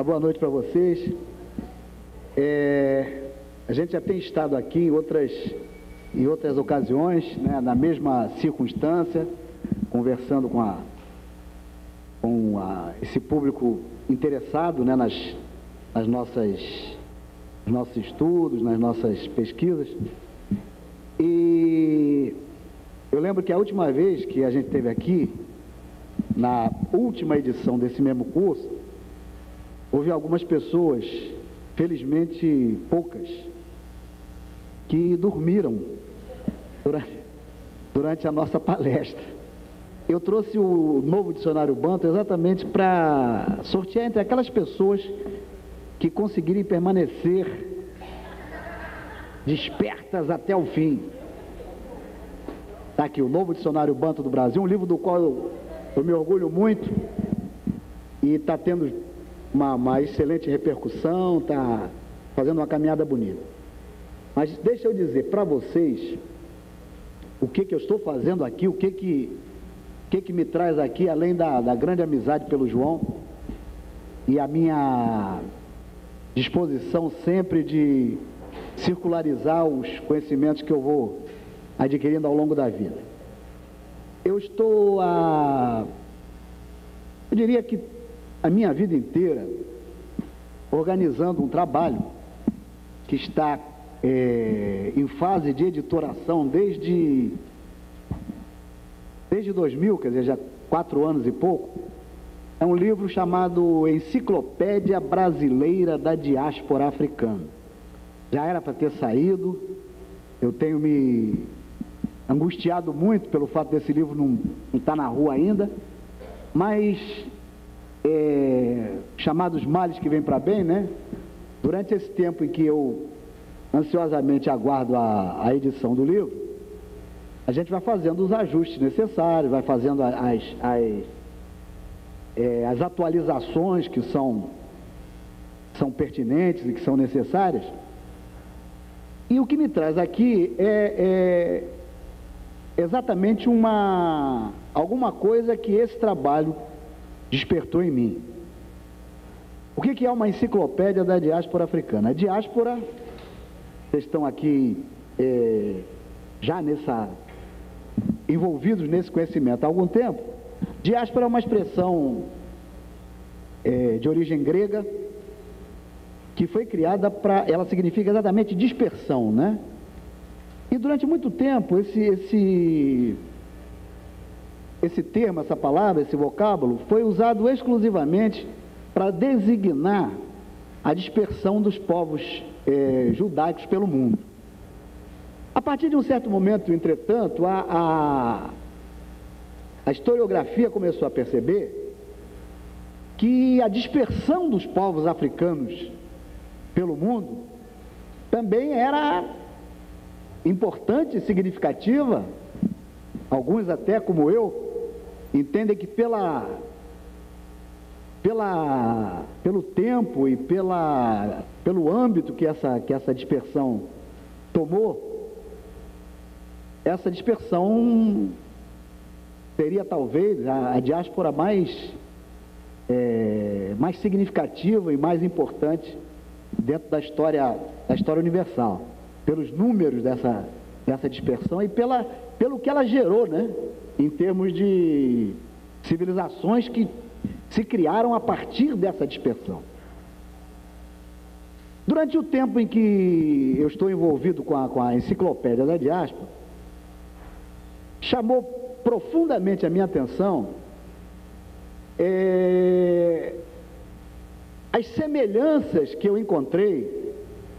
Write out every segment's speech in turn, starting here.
Uma boa noite para vocês. A gente já tem estado aqui em outras ocasiões, né, na mesma circunstância, conversando com esse público interessado, né, nos nossos estudos, nas nossas pesquisas. E eu lembro que a última vez que a gente esteve aqui, na última edição desse mesmo curso, houve algumas pessoas, felizmente poucas, que dormiram durante a nossa palestra. Eu trouxe o novo dicionário Banto exatamente para sortear entre aquelas pessoas que conseguirem permanecer despertas até o fim. Está aqui o novo dicionário Banto do Brasil, um livro do qual eu me orgulho muito e está tendo uma excelente repercussão, está fazendo uma caminhada bonita. Mas deixa eu dizer para vocês o que eu estou fazendo aqui, o que me traz aqui, além da grande amizade pelo João e a minha disposição sempre de circularizar os conhecimentos que eu vou adquirindo ao longo da vida. Eu diria que a minha vida inteira organizando um trabalho que está em fase de editoração desde 2000, quer dizer, já 4 anos e pouco. É um livro chamado Enciclopédia Brasileira da Diáspora Africana. Já era para ter saído, eu tenho me angustiado muito pelo fato desse livro não estar na rua ainda, mas chamados males que vêm para bem, né? Durante esse tempo em que eu ansiosamente aguardo a edição do livro, a gente vai fazendo os ajustes necessários, vai fazendo as atualizações que são pertinentes e que são necessárias. E o que me traz aqui é exatamente alguma coisa que esse trabalho despertou em mim. O que é uma enciclopédia da diáspora africana? A diáspora, vocês estão aqui já envolvidos nesse conhecimento há algum tempo. Diáspora é uma expressão de origem grega que foi criada ela significa exatamente dispersão, né? E durante muito tempo esse termo, essa palavra, esse vocábulo foi usado exclusivamente para designar a dispersão dos povos judaicos pelo mundo. A partir de um certo momento, entretanto, a historiografia começou a perceber que a dispersão dos povos africanos pelo mundo também era importante e significativa. Alguns até, como eu, entendem que pelo tempo e pelo âmbito que essa dispersão tomou, essa dispersão seria talvez a diáspora mais significativa e mais importante dentro da história universal, pelos números dessa dispersão e pelo que ela gerou, né, em termos de civilizações que se criaram a partir dessa dispersão. Durante o tempo em que eu estou envolvido com a enciclopédia da diáspora, chamou profundamente a minha atenção as semelhanças que eu encontrei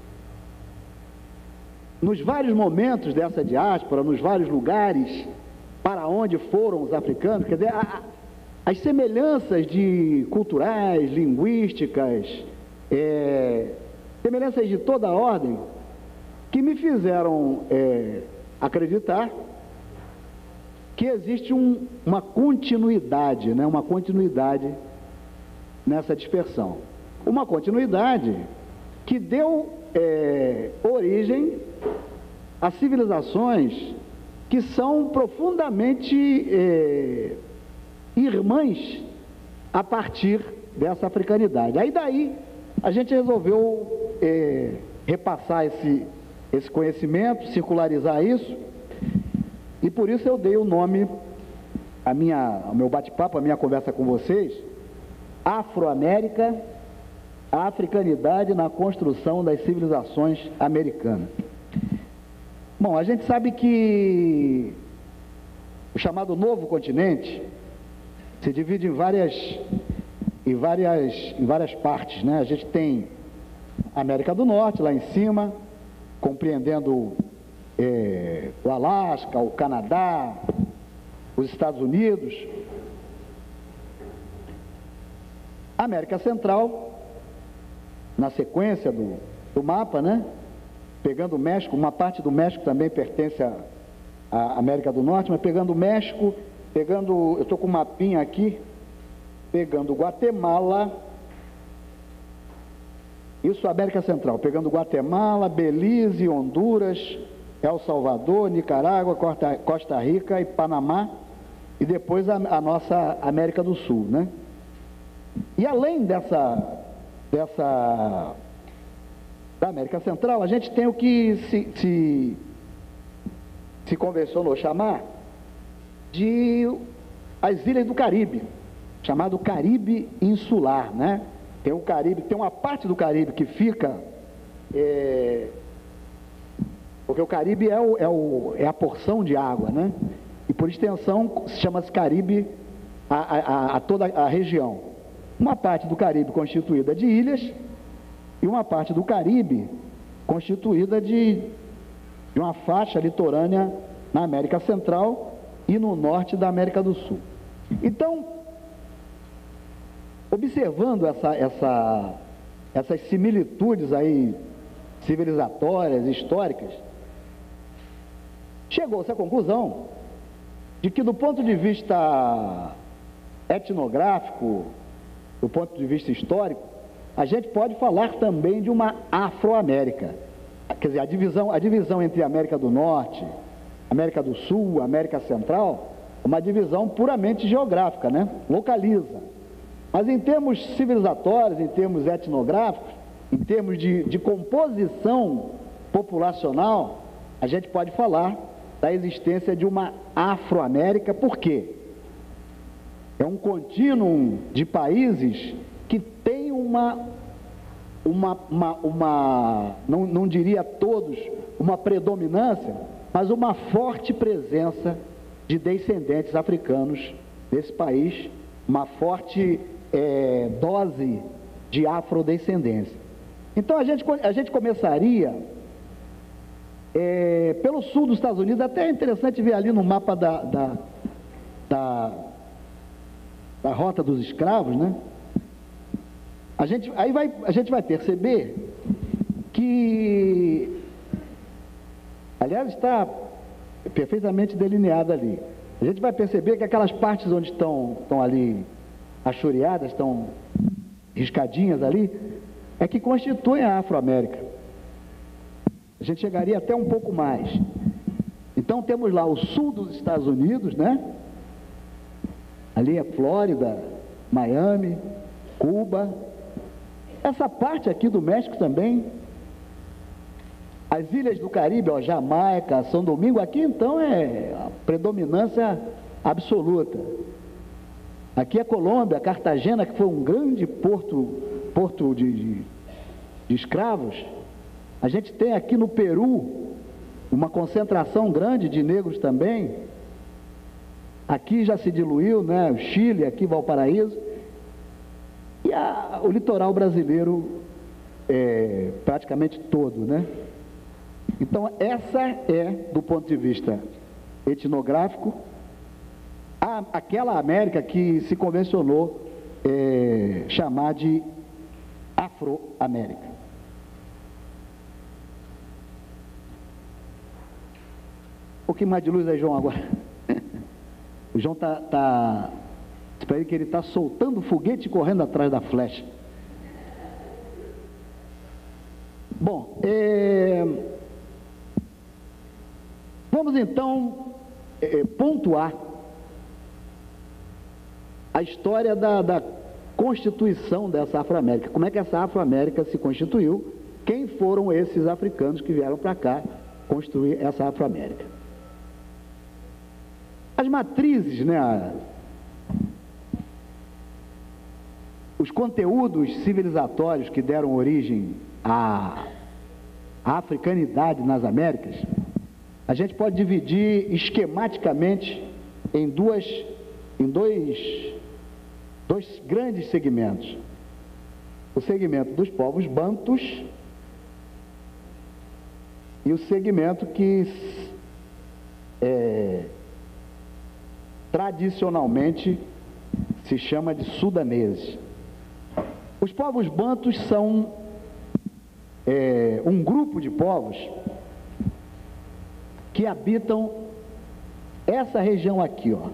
nos vários momentos dessa diáspora, nos vários lugares para onde foram os africanos, quer dizer, as semelhanças culturais, linguísticas, semelhanças de toda a ordem, que me fizeram acreditar que existe uma continuidade, né? Uma continuidade nessa dispersão. Uma continuidade que deu origem a civilizações que são profundamente irmãs a partir dessa africanidade. Aí daí a gente resolveu repassar esse conhecimento, circularizar isso, e por isso eu dei o nome ao meu bate-papo, a minha conversa com vocês, Afro-América, a africanidade na construção das civilizações americanas. Bom, a gente sabe que o chamado Novo Continente se divide em várias partes, né? A gente tem a América do Norte, lá em cima, compreendendo o Alasca, o Canadá, os Estados Unidos. A América Central, na sequência do mapa, né? Pegando o México, uma parte do México também pertence à América do Norte, mas pegando o México, eu estou com um mapinha aqui, pegando Guatemala, isso América Central, pegando Guatemala, Belize, Honduras, El Salvador, Nicarágua, Costa Rica e Panamá, e depois a nossa América do Sul, né? E além da América Central, a gente tem o que se convencionou chamar de as ilhas do Caribe, chamado Caribe insular, né? Tem o Caribe, tem uma parte do Caribe que fica, porque o Caribe é a porção de água, né? E por extensão chama-se Caribe a toda a região. Uma parte do Caribe constituída de ilhas e uma parte do Caribe constituída de uma faixa litorânea na América Central e no norte da América do Sul. Então, observando essas similitudes aí civilizatórias, históricas, chegou-se à conclusão de que, do ponto de vista etnográfico, do ponto de vista histórico, a gente pode falar também de uma Afro-América. Quer dizer, a divisão entre a América do Norte, América do Sul, América Central, é uma divisão puramente geográfica, né? Localiza. Mas em termos civilizatórios, em termos etnográficos, em termos de composição populacional, a gente pode falar da existência de uma Afro-América. Por quê? É um contínuo de países que tem não diria todos, uma predominância, mas uma forte presença de descendentes africanos nesse país, uma forte dose de afrodescendência. Então a gente começaria pelo sul dos Estados Unidos. Até é interessante ver ali no mapa da rota dos escravos, né? A gente vai perceber que, aliás, está perfeitamente delineado ali. A gente vai perceber que aquelas partes onde estão ali achoreadas, estão riscadinhas ali, é que constituem a Afro-América. A gente chegaria até um pouco mais. Então temos lá o sul dos Estados Unidos, né? Ali é Flórida, Miami, Cuba. Essa parte aqui do México também. As ilhas do Caribe, ó, Jamaica, São Domingo, aqui então é a predominância absoluta. Aqui é Colômbia, Cartagena, que foi um grande porto de escravos. A gente tem aqui no Peru uma concentração grande de negros também. Aqui já se diluiu, né? O Chile, aqui Valparaíso. E o litoral brasileiro praticamente todo, né? Então essa é, do ponto de vista etnográfico, aquela América que se convencionou chamar de Afro-América. Um pouquinho mais de luz aí, João, agora. O João espera aí que ele está soltando o foguete e correndo atrás da flecha. Bom, vamos então pontuar a história da constituição dessa Afro-América. Como é que essa Afro-América se constituiu? Quem foram esses africanos que vieram para cá construir essa Afro-América? As matrizes, né? Os conteúdos civilizatórios que deram origem à africanidade nas Américas, a gente pode dividir esquematicamente em dois grandes segmentos. O segmento dos povos bantus e o segmento que tradicionalmente se chama de sudaneses. Os povos bantus são um grupo de povos que habitam essa região aqui, ó,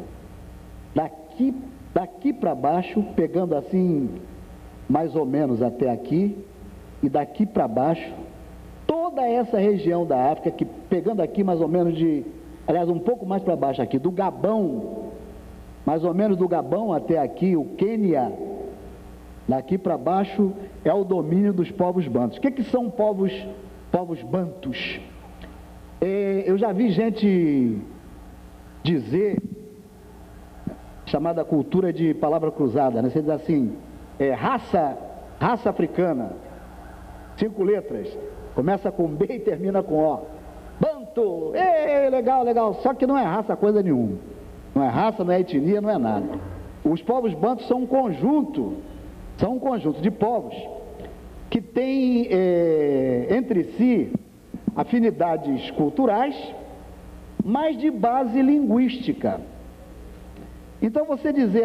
daqui para baixo, pegando assim mais ou menos até aqui, e daqui para baixo, toda essa região da África, que pegando aqui mais ou menos aliás, um pouco mais para baixo aqui, do Gabão, mais ou menos do Gabão até aqui, o Quênia, daqui para baixo é o domínio dos povos bantus. O que são povos bantus? Eu já vi gente dizer, chamada cultura de palavra cruzada, né? Você diz assim, raça africana, 5 letras, começa com B e termina com O. Bantu, legal, legal, só que não é raça coisa nenhuma. Não é raça, não é etnia, não é nada. Os povos bantus são um conjunto de povos que têm entre si afinidades culturais, mas de base linguística. Então você dizer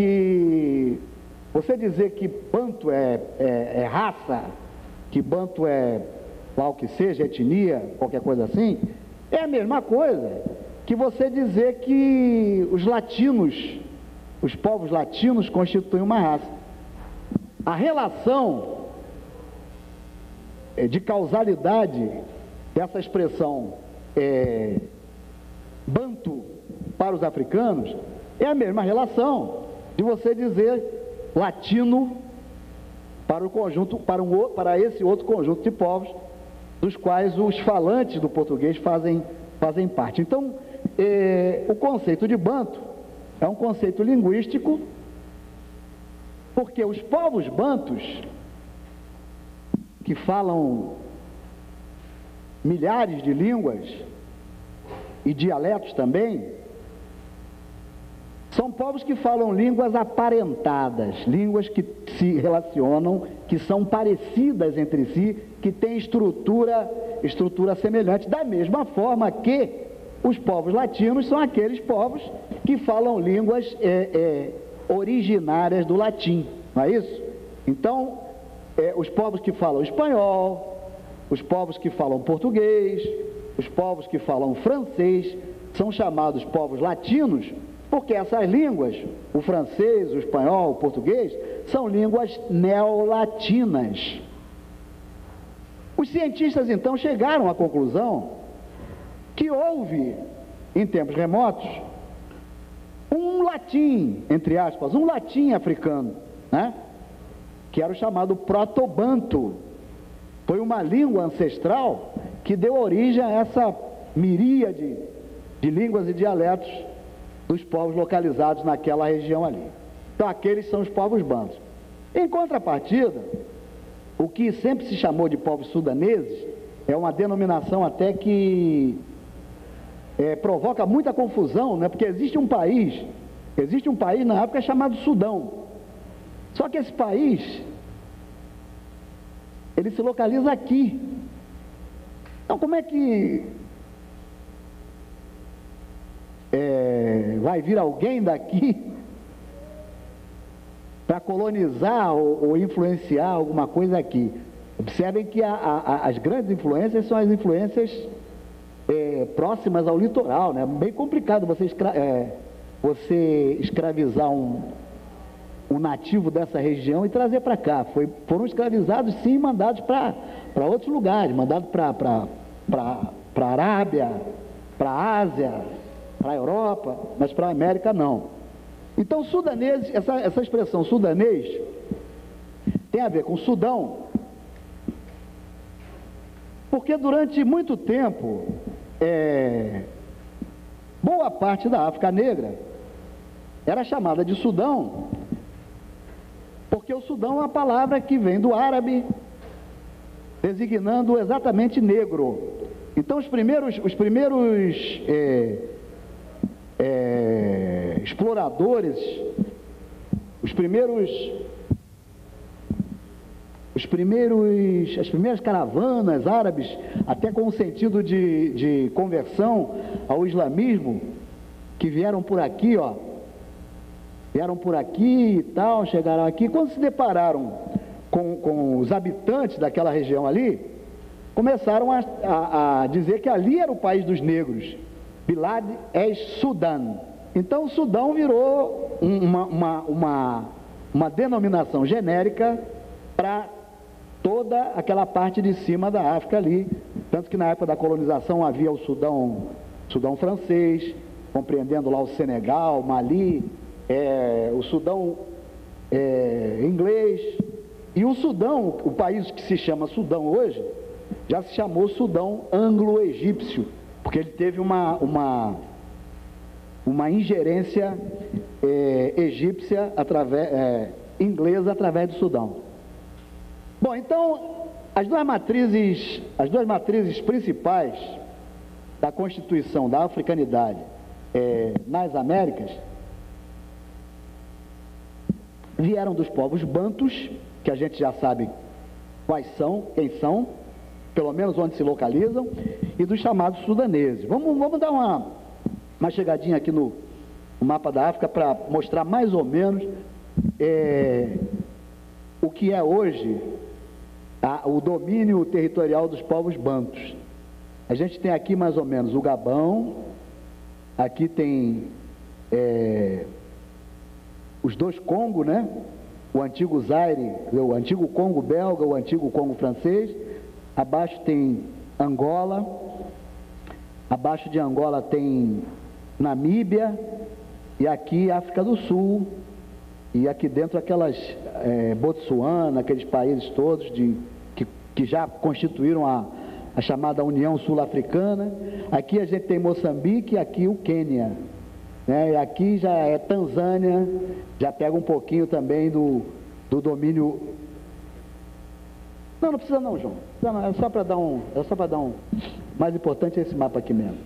que banto é raça, que banto é lá o que seja, etnia, qualquer coisa assim, é a mesma coisa que você dizer que os povos latinos constituem uma raça. A relação de causalidade dessa expressão bantu para os africanos é a mesma relação de você dizer latino para o conjunto, para esse outro conjunto de povos dos quais os falantes do português fazem parte. Então, o conceito de banto é um conceito linguístico, porque os povos bantus, que falam milhares de línguas e dialetos também, são povos que falam línguas aparentadas, línguas que se relacionam, que são parecidas entre si, que têm estrutura semelhante, da mesma forma que os povos latinos são aqueles povos que falam línguas originárias do latim, não é isso? Então, os povos que falam espanhol, os povos que falam português, os povos que falam francês, são chamados povos latinos, porque essas línguas, o francês, o espanhol, o português, são línguas neolatinas. Os cientistas, então, chegaram à conclusão que houve, em tempos remotos, um latim, entre aspas, um latim africano, né? Que era o chamado proto-banto. Foi uma língua ancestral que deu origem a essa miríade de línguas e dialetos dos povos localizados naquela região ali. Então, aqueles são os povos bantus. Em contrapartida, o que sempre se chamou de povos sudaneses é uma denominação até que provoca muita confusão, né? Porque existe um país na África chamado Sudão. Só que esse país, ele se localiza aqui. Então, como é que vai vir alguém daqui para colonizar ou influenciar alguma coisa aqui? Observem que as grandes influências são as influências próximas ao litoral, né? Bem complicado você escravizar um nativo dessa região e trazer para cá. Foram escravizados, sim, e mandados para outros lugares, mandados para a Arábia, para a Ásia, para a Europa, mas para a América não. Então, sudanês, essa expressão sudanês tem a ver com Sudão, porque durante muito tempo, boa parte da África Negra era chamada de Sudão, porque o Sudão é uma palavra que vem do árabe, designando exatamente negro. Então, os primeiros exploradores, as primeiras caravanas árabes, até com o sentido de conversão ao islamismo, que vieram por aqui, e tal, chegaram aqui, quando se depararam com os habitantes daquela região ali, começaram a dizer que ali era o país dos negros. Bilad es-Sudan. Então o Sudão virou uma denominação genérica para toda aquela parte de cima da África ali, tanto que na época da colonização havia o Sudão francês, compreendendo lá o Senegal, Mali, o Sudão inglês, e o Sudão, o país que se chama Sudão hoje, já se chamou Sudão anglo-egípcio, porque ele teve uma ingerência egípcia, inglesa, através do Sudão. Bom, então, as duas matrizes principais da constituição da africanidade nas Américas vieram dos povos bantus, que a gente já sabe quem são, pelo menos onde se localizam, e dos chamados sudaneses. Vamos dar uma chegadinha aqui no mapa da África para mostrar mais ou menos o que é hoje o domínio territorial dos povos bantus. A gente tem aqui mais ou menos o Gabão, aqui tem os dois Congos, né? O antigo Zaire, o antigo Congo belga, o antigo Congo francês. Abaixo tem Angola, abaixo de Angola tem Namíbia, e aqui África do Sul, e aqui dentro aquelas Botsuana, aqueles países todos que já constituíram a chamada União Sul-Africana. Aqui a gente tem Moçambique, aqui o Quênia, né? E aqui já é Tanzânia, já pega um pouquinho também do domínio. Não precisa não, João. Não, é só para dar um. Mais importante é esse mapa aqui mesmo.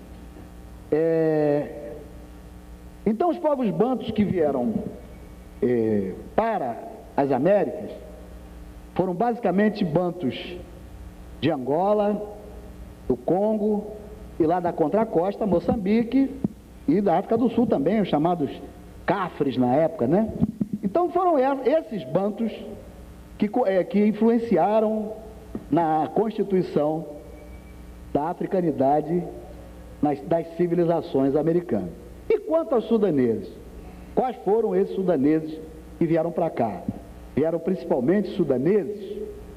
Então, os povos bantus que vieram para as Américas foram basicamente bantus de Angola, do Congo e lá da contracosta, Moçambique, e da África do Sul também, os chamados cafres na época, né? Então foram esses bantus que influenciaram na constituição da africanidade das civilizações americanas. E quanto aos sudaneses? Quais foram esses sudaneses que vieram para cá? Vieram principalmente sudaneses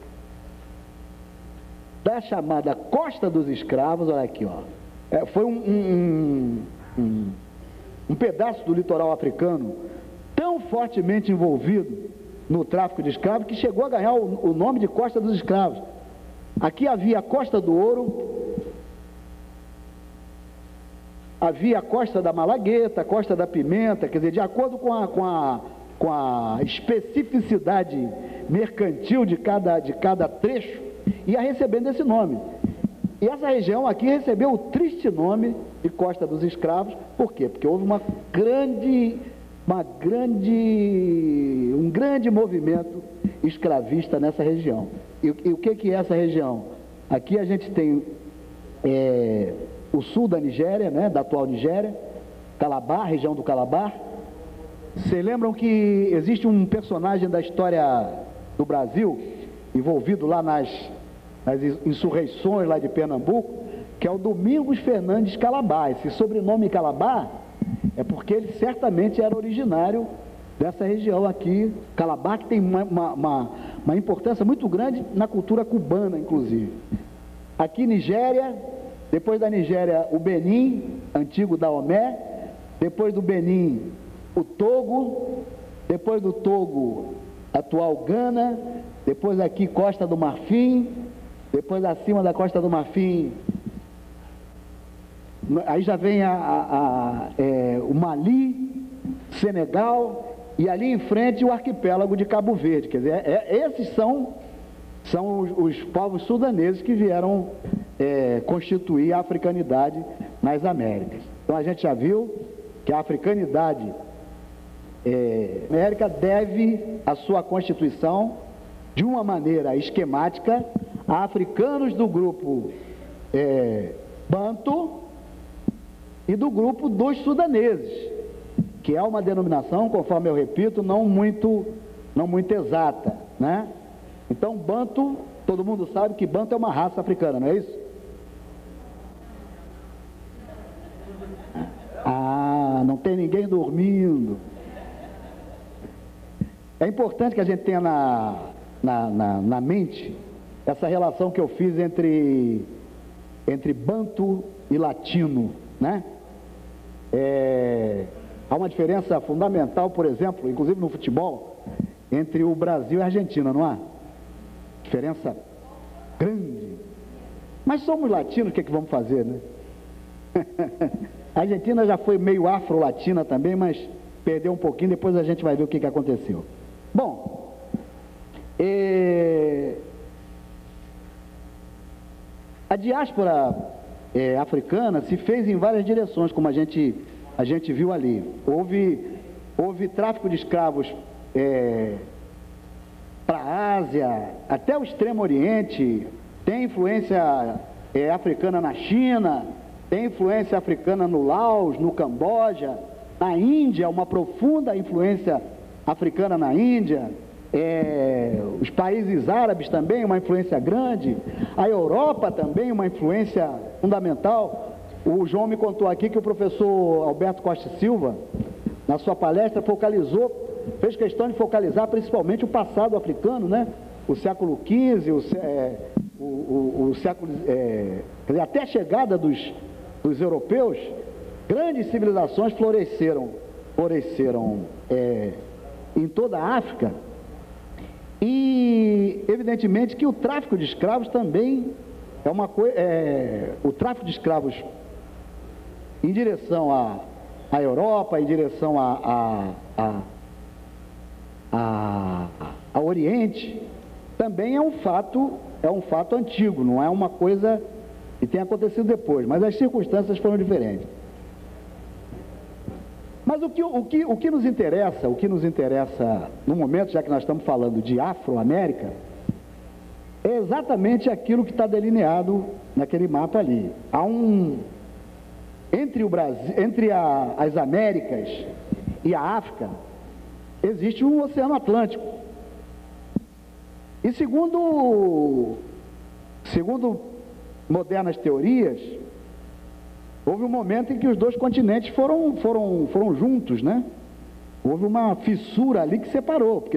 da chamada Costa dos Escravos. Olha aqui, foi um pedaço do litoral africano tão fortemente envolvido no tráfico de escravos que chegou a ganhar o nome de Costa dos Escravos. Aqui havia a Costa do Ouro, havia a Costa da Malagueta, a Costa da Pimenta, quer dizer, de acordo com a especificidade mercantil de cada trecho, ia recebendo esse nome. E essa região aqui recebeu o triste nome de Costa dos Escravos. Por quê? Porque houve um grande movimento escravista nessa região. E o que é essa região? Aqui a gente tem o sul da Nigéria, né, da atual Nigéria, Calabar, região do Calabar. Vocês lembram que existe um personagem da história do Brasil, envolvido lá nas insurreições lá de Pernambuco, que é o Domingos Fernandes Calabar. Esse sobrenome Calabar é porque ele certamente era originário dessa região aqui, Calabar, que tem uma importância muito grande na cultura cubana, inclusive. Aqui Nigéria, depois da Nigéria o Benin, antigo Daomé, depois do Benin o Togo, depois do Togo, atual Gana, depois aqui Costa do Marfim, depois acima da Costa do Marfim, aí já vem o Mali, Senegal, e ali em frente o arquipélago de Cabo Verde. Quer dizer, esses são os povos sudaneses que vieram constituir a africanidade nas Américas. Então a gente já viu que a africanidade América deve a sua constituição de uma maneira esquemática a africanos do grupo Banto e do grupo dos sudaneses, que é uma denominação, conforme eu repito, não muito exata, né? Então, Banto, todo mundo sabe que Banto é uma raça africana, não é isso? Ah, não tem ninguém dormindo. É importante que a gente tenha na mente essa relação que eu fiz entre Banto e Latino, né? Há uma diferença fundamental, por exemplo, inclusive no futebol, entre o Brasil e a Argentina, não há? Diferença grande. Mas somos latinos, o que é que vamos fazer, né? A Argentina já foi meio afro-latina também, mas perdeu um pouquinho, depois a gente vai ver o que aconteceu. Bom, a diáspora africana se fez em várias direções, como a gente viu ali. Houve tráfico de escravos para a Ásia, até o Extremo Oriente, tem influência africana na China, tem influência africana no Laos, no Camboja, na Índia, uma profunda influência africana na Índia, os países árabes também, uma influência grande, a Europa também, uma influência fundamental. O João me contou aqui que o professor Alberto Costa Silva, na sua palestra, fez questão de focalizar principalmente o passado africano, né? O século XV, o século... quer dizer, até a chegada dos europeus, grandes civilizações floresceram em toda a África, e evidentemente que o tráfico de escravos também é uma coisa... o tráfico de escravos em direção à Europa, em direção ao Oriente, também é um fato antigo, não é uma coisa que tem acontecido depois, mas as circunstâncias foram diferentes. Mas o que nos interessa no momento, já que nós estamos falando de Afro-América, é exatamente aquilo que está delineado naquele mapa ali. Entre as Américas e a África, existe um Oceano Atlântico. E segundo modernas teorias, houve um momento em que os dois continentes foram juntos, né? Houve uma fissura ali que separou, porque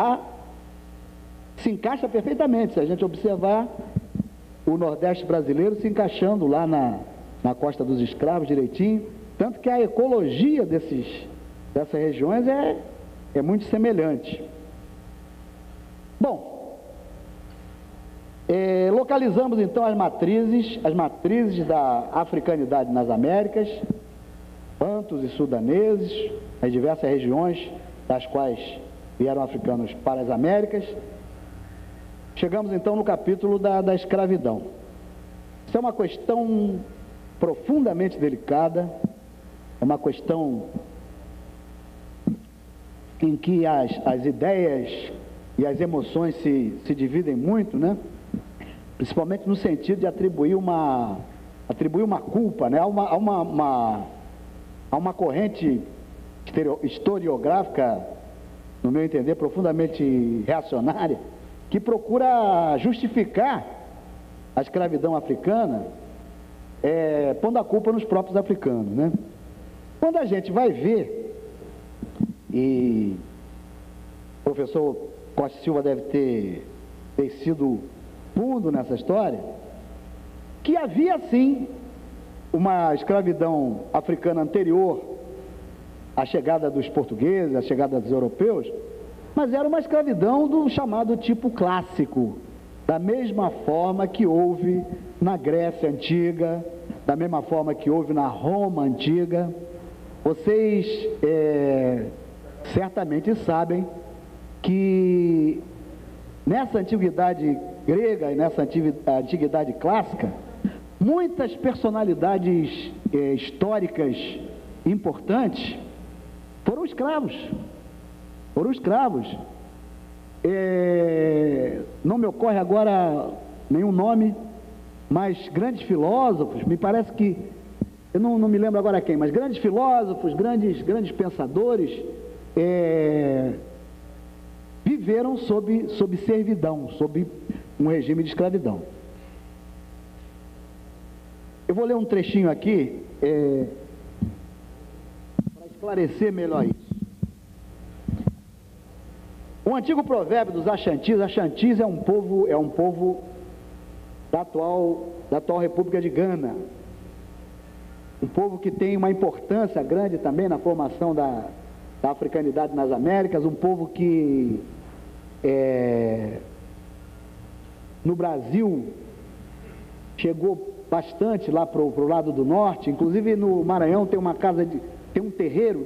se encaixa perfeitamente, se a gente observar o Nordeste brasileiro se encaixando lá na Costa dos Escravos direitinho, tanto que a ecologia dessas regiões é muito semelhante. Bom, localizamos então as matrizes da africanidade nas Américas, bantos e sudaneses, as diversas regiões das quais vieram africanos para as Américas. Chegamos então no capítulo da escravidão. Isso é uma questão profundamente delicada, é uma questão em que as ideias e as emoções se dividem muito, né? Principalmente no sentido de atribuir uma culpa, né? Há uma corrente historiográfica, no meu entender, profundamente reacionária, que procura justificar a escravidão africana, pondo a culpa nos próprios africanos, né? Quando a gente vai ver, e o professor Costa Silva deve ter sido fundo nessa história, que havia sim uma escravidão africana anterior a chegada dos portugueses, a chegada dos europeus, mas era uma escravidão do chamado tipo clássico, da mesma forma que houve na Grécia Antiga, da mesma forma que houve na Roma Antiga. Vocês certamente sabem que nessa antiguidade grega e nessa antiguidade clássica, muitas personalidades históricas importantes foram escravos. Não me ocorre agora nenhum nome, mas grandes filósofos, me parece que, eu não me lembro agora quem, mas grandes filósofos, grandes pensadores, viveram sob servidão, sob um regime de escravidão. Eu vou ler um trechinho aqui, para esclarecer melhor isso. Um antigo provérbio dos Achantis é um povo da atual República de Gana, um povo que tem uma importância grande também na formação da africanidade nas Américas, um povo que no Brasil chegou bastante lá para o lado do norte, inclusive no Maranhão tem um terreiro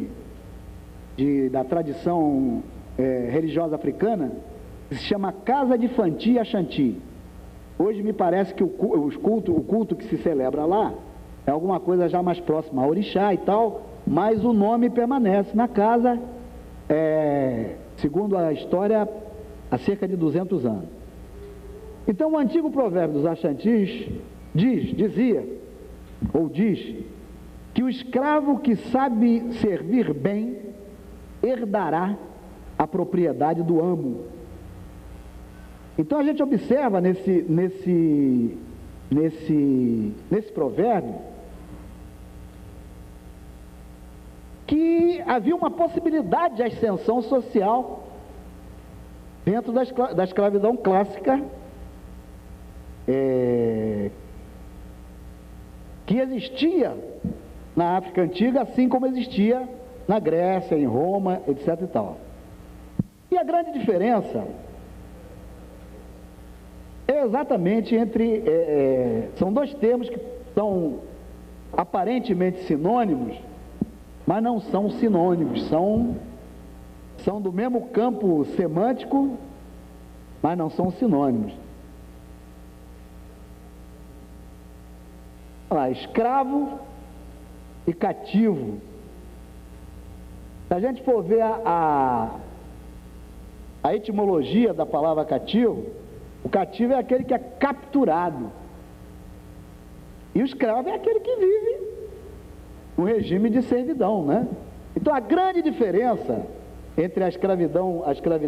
da tradição religiosa africana, que se chama Casa de Fanti e Achanti. Hoje me parece que o culto que se celebra lá é alguma coisa já mais próxima a orixá e tal, mas o nome permanece na casa, segundo a história, há cerca de 200 anos. Então o antigo provérbio dos Achantis diz que o escravo que sabe servir bem herdará a propriedade do amo. Então a gente observa nesse provérbio que havia uma possibilidade de ascensão social dentro da escravidão clássica, que existia na África Antiga, assim como existia na Grécia, em Roma, etc. e tal. E a grande diferença é exatamente são dois termos que são aparentemente sinônimos, mas não são sinônimos, são do mesmo campo semântico, mas não são sinônimos. Olha lá, escravo e cativo. Se a gente for ver a etimologia da palavra cativo, o cativo é aquele que é capturado, e o escravo é aquele que vive no regime de servidão, né? Então a grande diferença entre a escravidão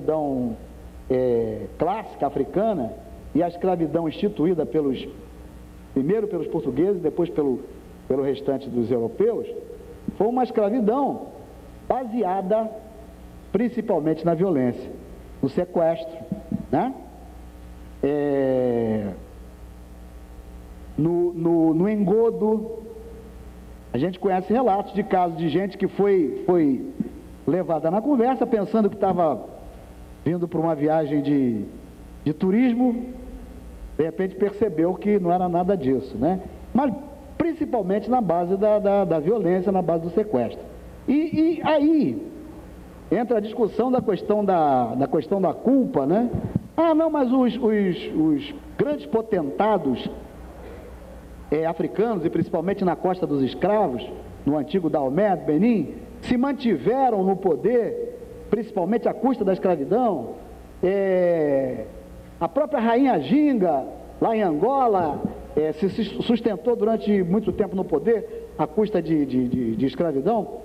clássica africana e a escravidão instituída primeiro pelos portugueses, depois pelo restante dos europeus, foi uma escravidão baseada principalmente na violência, no sequestro, né? No engodo. A gente conhece relatos de casos de gente que foi levada na conversa pensando que estava vindo para uma viagem de turismo, de repente percebeu que não era nada disso, né? Mas principalmente na base da violência, na base do sequestro. E aí entra a discussão da questão da culpa, né? Ah, não, mas os grandes potentados africanos, e principalmente na Costa dos Escravos, no antigo Daomé, Benin, se mantiveram no poder, principalmente à custa da escravidão. A própria rainha Ginga, lá em Angola, se sustentou durante muito tempo no poder, à custa de escravidão.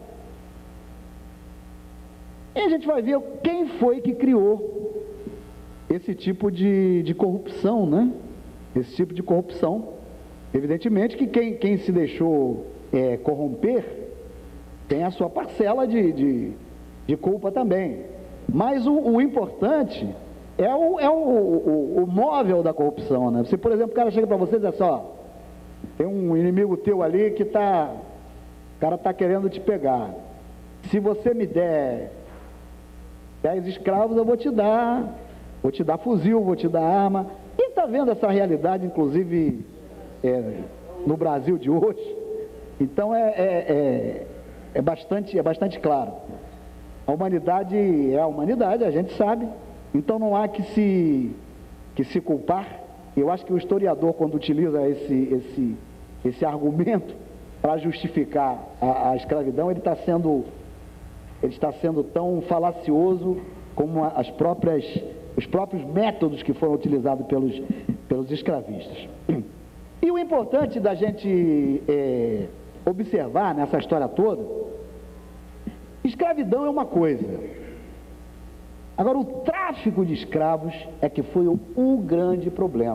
E a gente vai ver quem foi que criou esse tipo de corrupção, né? Esse tipo de corrupção. Evidentemente que quem se deixou corromper tem a sua parcela de culpa também. Mas o importante é o móvel da corrupção, né? Se, por exemplo, o cara chega para você e diz assim, ó, tem um inimigo teu ali que o cara está querendo te pegar. se você me der 10 escravos, eu vou te dar fuzil, vou te dar arma. Quem está vendo essa realidade, inclusive no Brasil de hoje? Então é bastante claro. A humanidade é a humanidade, a gente sabe. Então não há que se culpar. Eu acho que o historiador, quando utiliza esse argumento para justificar a escravidão, ele está sendo tão falacioso como os próprios métodos que foram utilizados pelos escravistas. E o importante da gente observar nessa história toda, escravidão é uma coisa. Agora, o tráfico de escravos é que foi o grande problema.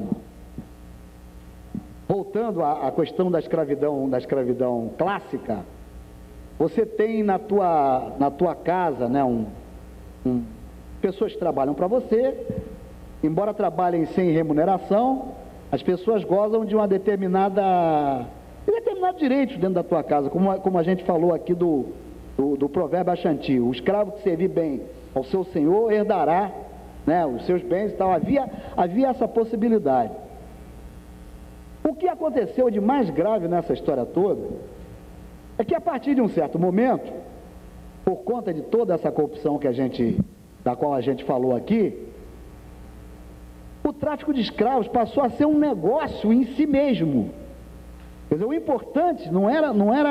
Voltando à questão da escravidão clássica, você tem na tua casa, né, pessoas que trabalham para você, embora trabalhem sem remuneração, as pessoas gozam de determinado direito dentro da tua casa, como a gente falou aqui do provérbio Achanti: o escravo que servir bem ao seu senhor herdará, né, os seus bens e tal. Havia essa possibilidade. O que aconteceu de mais grave nessa história toda é que, a partir de um certo momento, por conta de toda essa corrupção da qual a gente falou aqui, o tráfico de escravos passou a ser um negócio em si mesmo. Quer dizer, o importante não era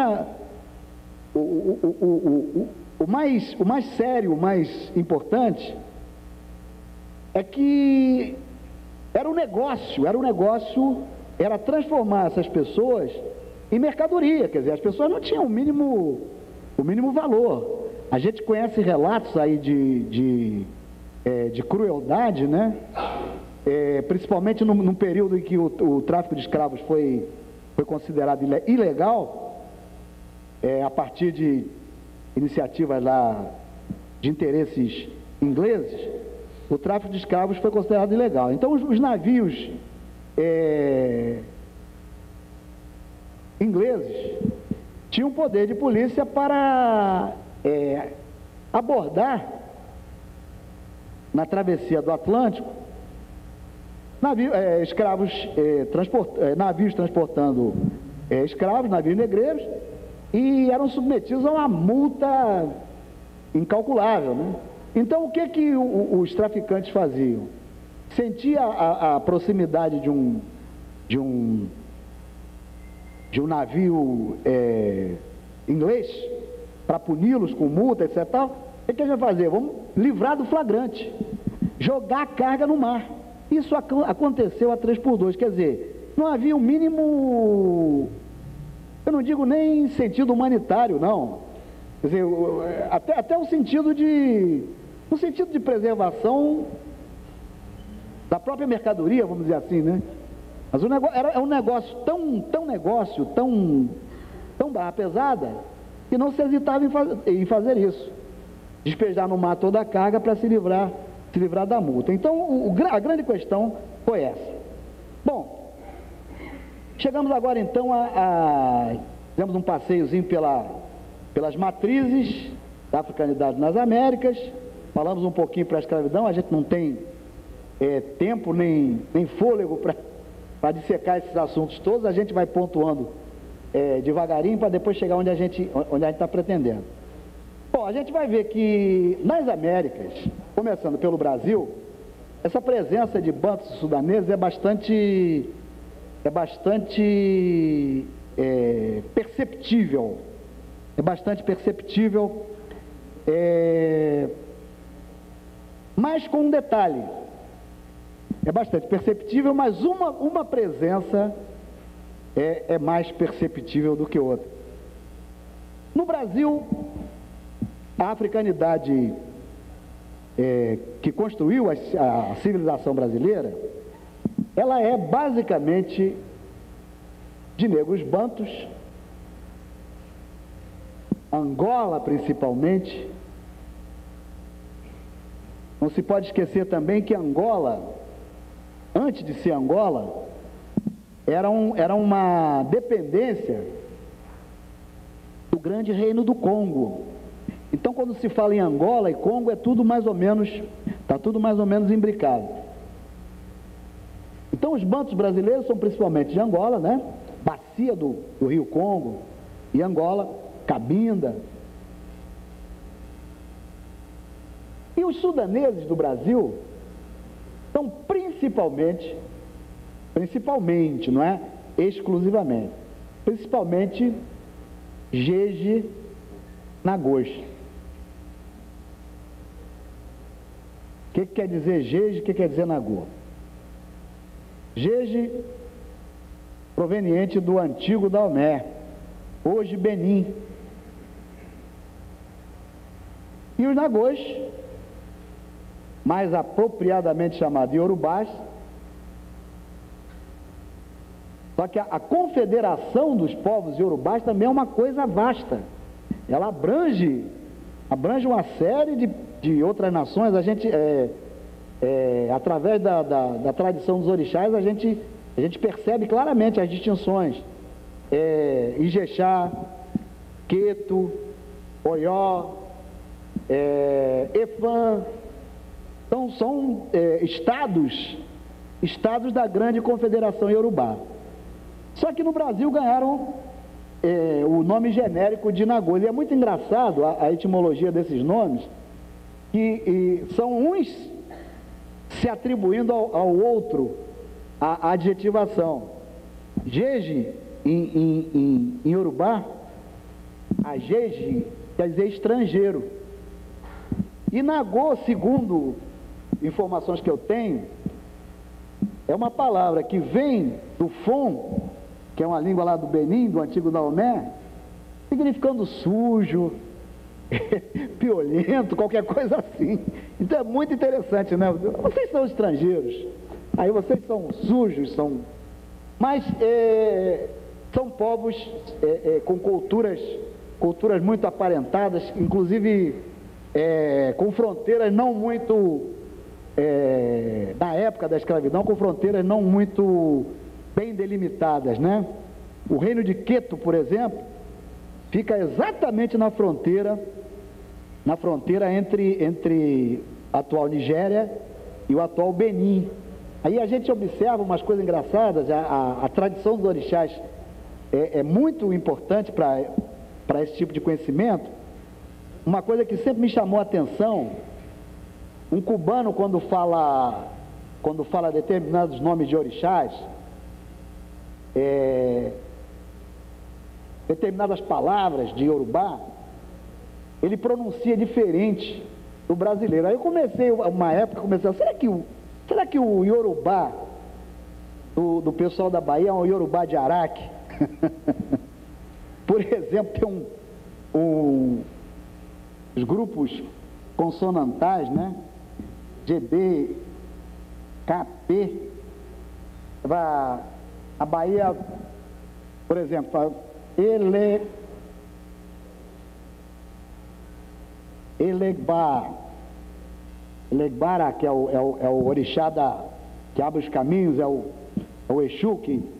o mais sério, o mais importante, é que era um negócio, era transformar essas pessoas em mercadoria. Quer dizer, as pessoas não tinham o mínimo valor. A gente conhece relatos aí de crueldade, né? Principalmente num período em que o tráfico de escravos foi considerado ilegal, a partir de iniciativas lá de interesses ingleses. O tráfico de escravos foi considerado ilegal. Então os navios ingleses tinham poder de polícia para abordar na travessia do Atlântico navios transportando escravos, navios negreiros, e eram submetidos a uma multa incalculável, né? Então o que os traficantes faziam? Sentia a proximidade de um navio inglês, para puni-los com multa, etc. O que a gente vai fazer? Vamos livrar do flagrante, jogar a carga no mar. Isso aconteceu a 3x2, quer dizer, não havia um mínimo, eu não digo nem sentido humanitário, não. Quer dizer, até um sentido de preservação da própria mercadoria, vamos dizer assim, né? Mas o negócio era um negócio tão barra pesada, que não se hesitava em fazer isso, despejar no mar toda a carga para se livrar da multa. Então a grande questão foi essa. Bom, chegamos agora então fizemos um passeiozinho pelas matrizes da africanidade nas Américas, falamos um pouquinho para a escravidão. A gente não tem tempo nem fôlego para dissecar esses assuntos todos. A gente vai pontuando devagarinho para depois chegar onde a gente está pretendendo. Bom, a gente vai ver que nas Américas, começando pelo Brasil, essa presença de bantos sudaneses é bastante perceptível. É bastante perceptível, mas com um detalhe: é bastante perceptível, mas uma presença é mais perceptível do que outra. No Brasil, a africanidade que construiu a civilização brasileira, ela é basicamente de negros bantos, Angola principalmente. Não se pode esquecer também que Angola, antes de ser Angola, era uma dependência do grande reino do Congo. Então, quando se fala em Angola e Congo, é tudo mais ou menos, está tudo mais ou menos imbricado. Então, os bantos brasileiros são principalmente de Angola, né? Bacia do Rio Congo e Angola, Cabinda. E os sudaneses do Brasil são principalmente, não é exclusivamente, principalmente Jeje Nagôs. O que quer dizer Jeje, o que quer dizer Nagô? Jeje, proveniente do antigo Daomé, hoje Benim. E os Nagôs, mais apropriadamente chamado de Iorubás, só que a confederação dos povos iorubás também é uma coisa vasta. Ela abrange uma série de outras nações. A gente, através da tradição dos orixás, a gente percebe claramente as distinções. Ijexá, Queto, Oió, Efã. Então, são estados da grande confederação iorubá. Só que no Brasil ganharam o nome genérico de Nagô. E é muito engraçado a etimologia desses nomes, que são uns se atribuindo ao outro a adjetivação. Jeje, em Iorubá, a Jeje quer dizer estrangeiro. E Nagô, segundo informações que eu tenho, é uma palavra que vem do Fon, que é uma língua lá do Benim, do antigo Daomé, significando sujo, piolento, qualquer coisa assim. Então é muito interessante, né? Vocês são estrangeiros, aí vocês são sujos, mas são povos com culturas muito aparentadas, inclusive com fronteiras não muito, na época da escravidão, com fronteiras não muito bem delimitadas, né? O reino de Queto, por exemplo, fica exatamente na fronteira entre a atual Nigéria e o atual Benim. Aí a gente observa umas coisas engraçadas. A tradição dos orixás é muito importante para esse tipo de conhecimento. Uma coisa que sempre me chamou a atenção: um cubano, quando fala determinados nomes de orixás, determinadas palavras de Iorubá, ele pronuncia diferente do brasileiro. Aí eu comecei, será que o Iorubá do pessoal da Bahia é um Iorubá de Araque? Por exemplo, tem os grupos consonantais, né? GB, KP. A Bahia, por exemplo, fala Elegbara, que é o orixá que abre os caminhos, é o Exu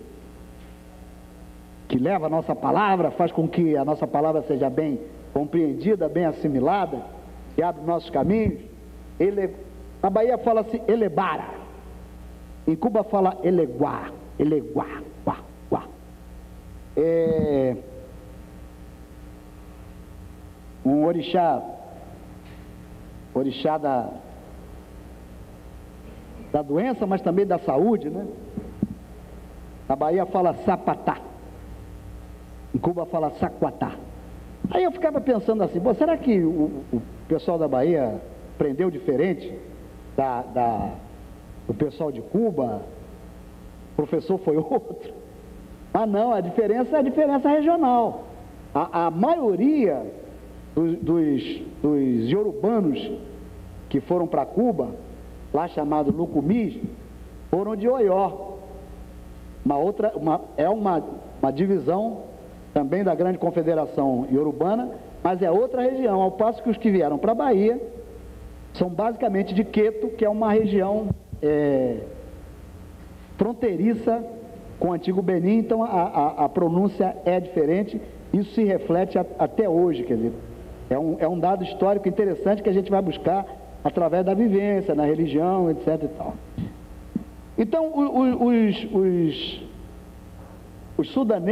que leva a nossa palavra, faz com que a nossa palavra seja bem compreendida, bem assimilada, que abre nossos caminhos. Na Bahia fala-se Elebara, em Cuba fala Eleguá, Guá. Um orixá da doença, mas também da saúde, né? Na Bahia fala Sapatá, em Cuba fala Saquatá. Aí eu ficava pensando assim, será que o pessoal da Bahia aprendeu diferente do pessoal de Cuba? O professor foi outro? Ah não, a diferença é a diferença regional. A maioria dos iorubanos que foram para Cuba, lá chamado Lucumis, foram de Oió. Uma divisão também da grande confederação iorubana, mas é outra região, ao passo que os que vieram para a Bahia são basicamente de Queto, que é uma região fronteiriça com o antigo Benim. Então a pronúncia é diferente. Isso se reflete até hoje, quer dizer, É um dado histórico interessante que a gente vai buscar através da vivência, na religião, etc. e tal. Então, os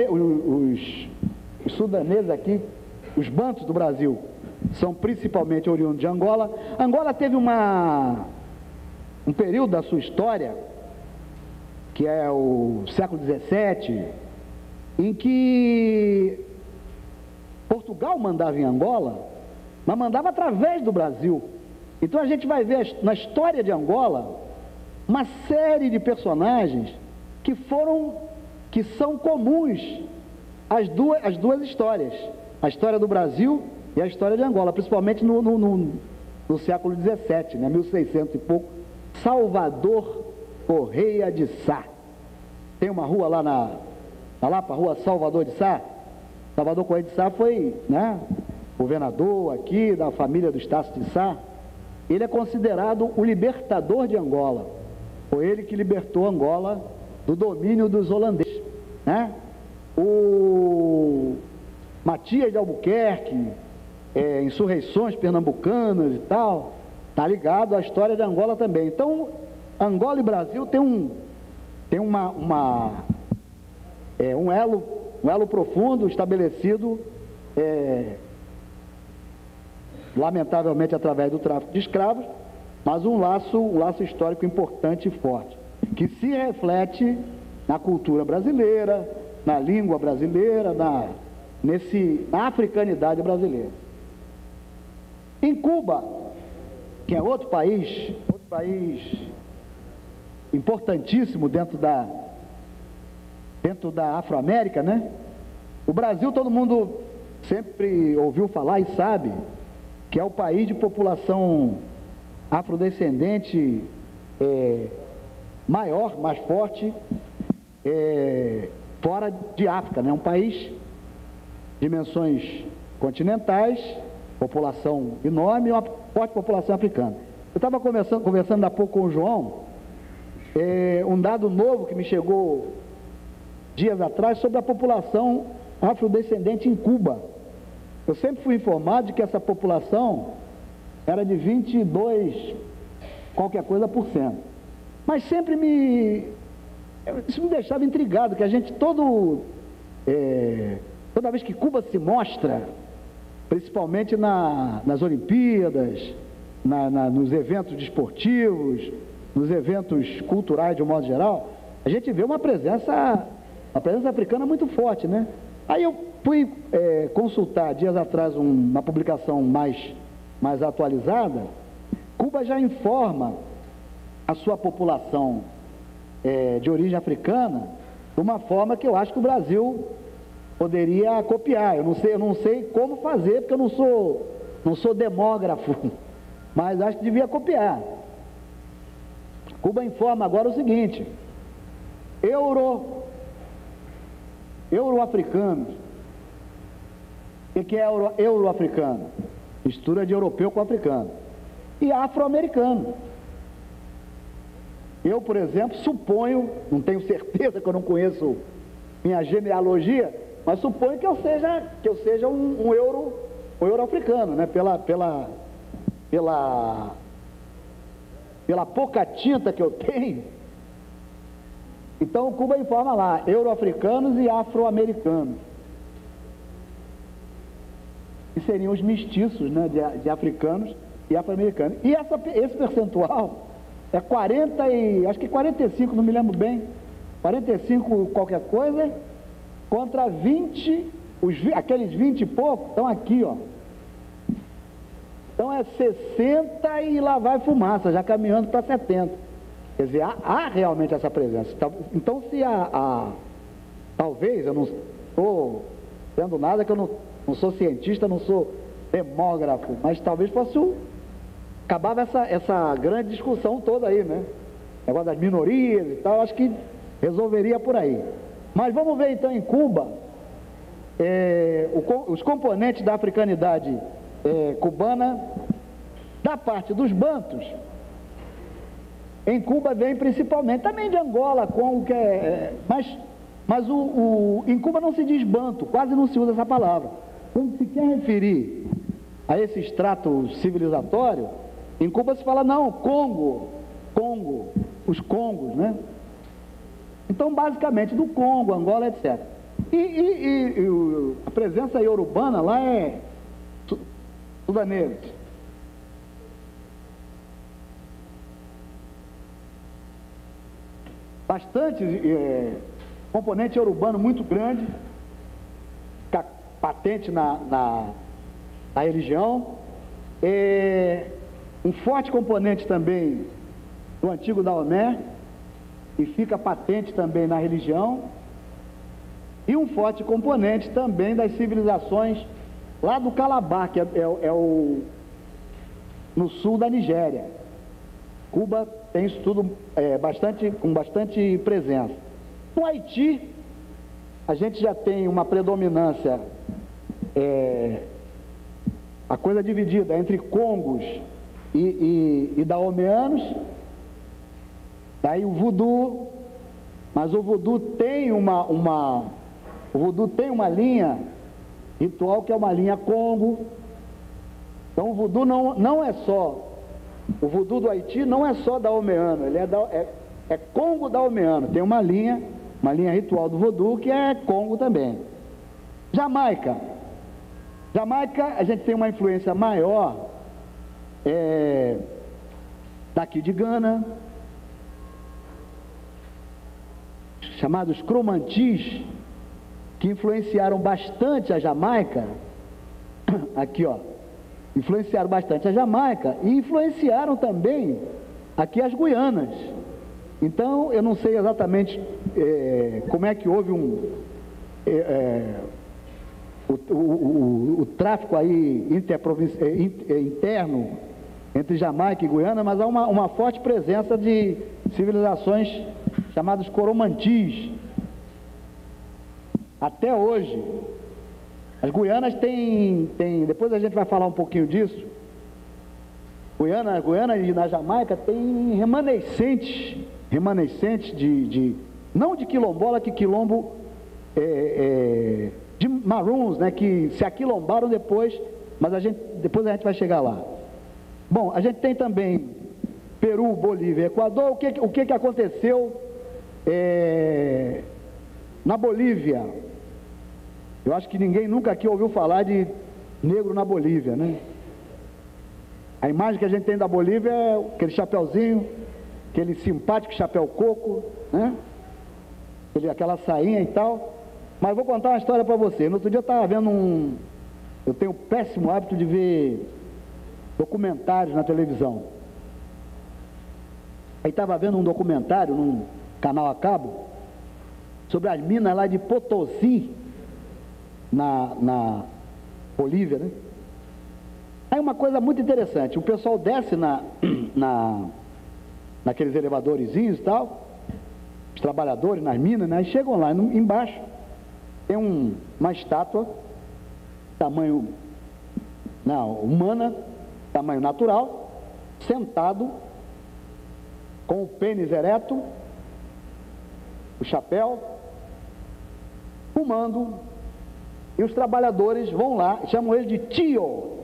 sudaneses aqui, os bantos do Brasil, são principalmente oriundos de Angola. Angola teve um período da sua história, que é o século XVII, em que Portugal mandava em Angola, mas mandava através do Brasil. Então a gente vai ver na história de Angola uma série de personagens que são comuns às duas histórias, a história do Brasil e a história de Angola, principalmente no século XVII, né, 1600 e pouco. Salvador Correia de Sá. Tem uma rua lá na Lapa, Rua Salvador de Sá. Salvador Correia de Sá foi, né, governador aqui da família do Estácio de Sá. Ele é considerado o libertador de Angola. Foi ele que libertou Angola do domínio dos holandeses, né? O Matias de Albuquerque, insurreições pernambucanas e tal, tá ligado à história de Angola também. Então, Angola e Brasil tem um elo profundo estabelecido, lamentavelmente através do tráfico de escravos, mas um laço histórico importante e forte, que se reflete na cultura brasileira, na língua brasileira, na africanidade brasileira. Em Cuba, que é outro país importantíssimo dentro da Afro-América, né? O Brasil, todo mundo sempre ouviu falar e sabe que é o país de população afrodescendente maior, mais forte, fora de África, né? Um país de dimensões continentais, população enorme e uma forte população africana. Eu estava conversando há pouco com o João, um dado novo que me chegou dias atrás sobre a população afrodescendente em Cuba. Eu sempre fui informado de que essa população era de 22 qualquer coisa por cento. Mas sempre isso me deixava intrigado, que a gente toda vez que Cuba se mostra, principalmente nas Olimpíadas, nos eventos desportivos, nos eventos culturais de um modo geral, a gente vê uma presença africana muito forte, né? Aí eu fui consultar dias atrás uma publicação mais atualizada. Cocuba já informa a sua população de origem africana de uma forma que eu acho que o Brasil poderia copiar. Eu não sei como fazer, porque eu não sou demógrafo, mas acho que devia copiar. Cuba informa agora o seguinte: euroafricanos. O que é euroafricano? Mistura de europeu com africano. E afro-americano. Eu, por exemplo, suponho, não tenho certeza, que eu não conheço minha genealogia, mas suponho que eu seja um euro-africano, né? Pela pouca tinta que eu tenho. Então, Cuba informa lá, euroafricanos e afro-americanos. Que seriam os mestiços, né, de africanos e afro-americanos. E esse percentual é 45, não me lembro bem, 45 qualquer coisa, contra 20, aqueles 20 e pouco, estão aqui, ó. Então é 60 e lá vai fumaça, já caminhando para 70. Quer dizer, há realmente essa presença. Então, se talvez, eu não estou vendo nada, que eu não sou cientista, não sou demógrafo, mas talvez acabava essa grande discussão toda aí, né? Negócio das minorias e tal, acho que resolveria por aí. Mas vamos ver então em Cuba, os componentes da africanidade cubana, da parte dos bantos. Em Cuba vem principalmente, também de Angola, Congo, mas em Cuba não se diz banto, quase não se usa essa palavra. Quando se quer referir a esse extrato civilizatório, em Cuba se fala, não, Congo, os Congos, né? Então, basicamente, do Congo, Angola, etc. A presença iorubana lá é sudanesa. Bastante componente iorubano muito grande, patente na religião, um forte componente também do antigo Daomé, e fica patente também na religião, e um forte componente também das civilizações lá do Calabar, que no sul da Nigéria. Cuba tem isso tudo com bastante presença. No Haiti, a gente já tem uma predominância, a coisa dividida entre congos e daomeanos. Daí o voodoo, mas o voodoo tem uma linha ritual que é uma linha Congo. Então o voodoo não é só, o voodoo do Haiti não é só daomeano, ele é Congo daomeano, tem uma linha ritual do voodoo que é Congo também. Jamaica, a gente tem uma influência maior daqui de Gana, chamados Cromantis, que influenciaram bastante a Jamaica, aqui ó, influenciaram bastante a Jamaica e influenciaram também aqui as Guianas. Então, eu não sei exatamente como é que houve o tráfico aí interno entre Jamaica e Guiana, mas há uma forte presença de civilizações chamadas Coromantis. Até hoje, as Guianas têm, depois a gente vai falar um pouquinho disso, Guiana e na Jamaica tem remanescentes não de quilombola, que quilombo de maroons, né, que se aquilombaram depois, mas depois a gente vai chegar lá. Bom, a gente tem também Peru, Bolívia, Equador. O que aconteceu na Bolívia? Eu acho que ninguém nunca aqui ouviu falar de negro na Bolívia, né? A imagem que a gente tem da Bolívia é aquele chapeuzinho, aquele simpático chapéu coco, né? Aquela sainha e tal. Mas vou contar uma história para você. No outro dia eu estava vendo eu tenho o péssimo hábito de ver documentários na televisão. Aí estava vendo um documentário num canal a cabo sobre as minas lá de Potosí, na Bolívia, né? Aí uma coisa muito interessante, o pessoal desce naqueles elevadorzinhos e tal, os trabalhadores nas minas, né? E chegam lá embaixo, tem uma estátua, tamanho humana, tamanho natural, sentado, com o pênis ereto, o chapéu, fumando, e os trabalhadores vão lá, chamam ele de tio.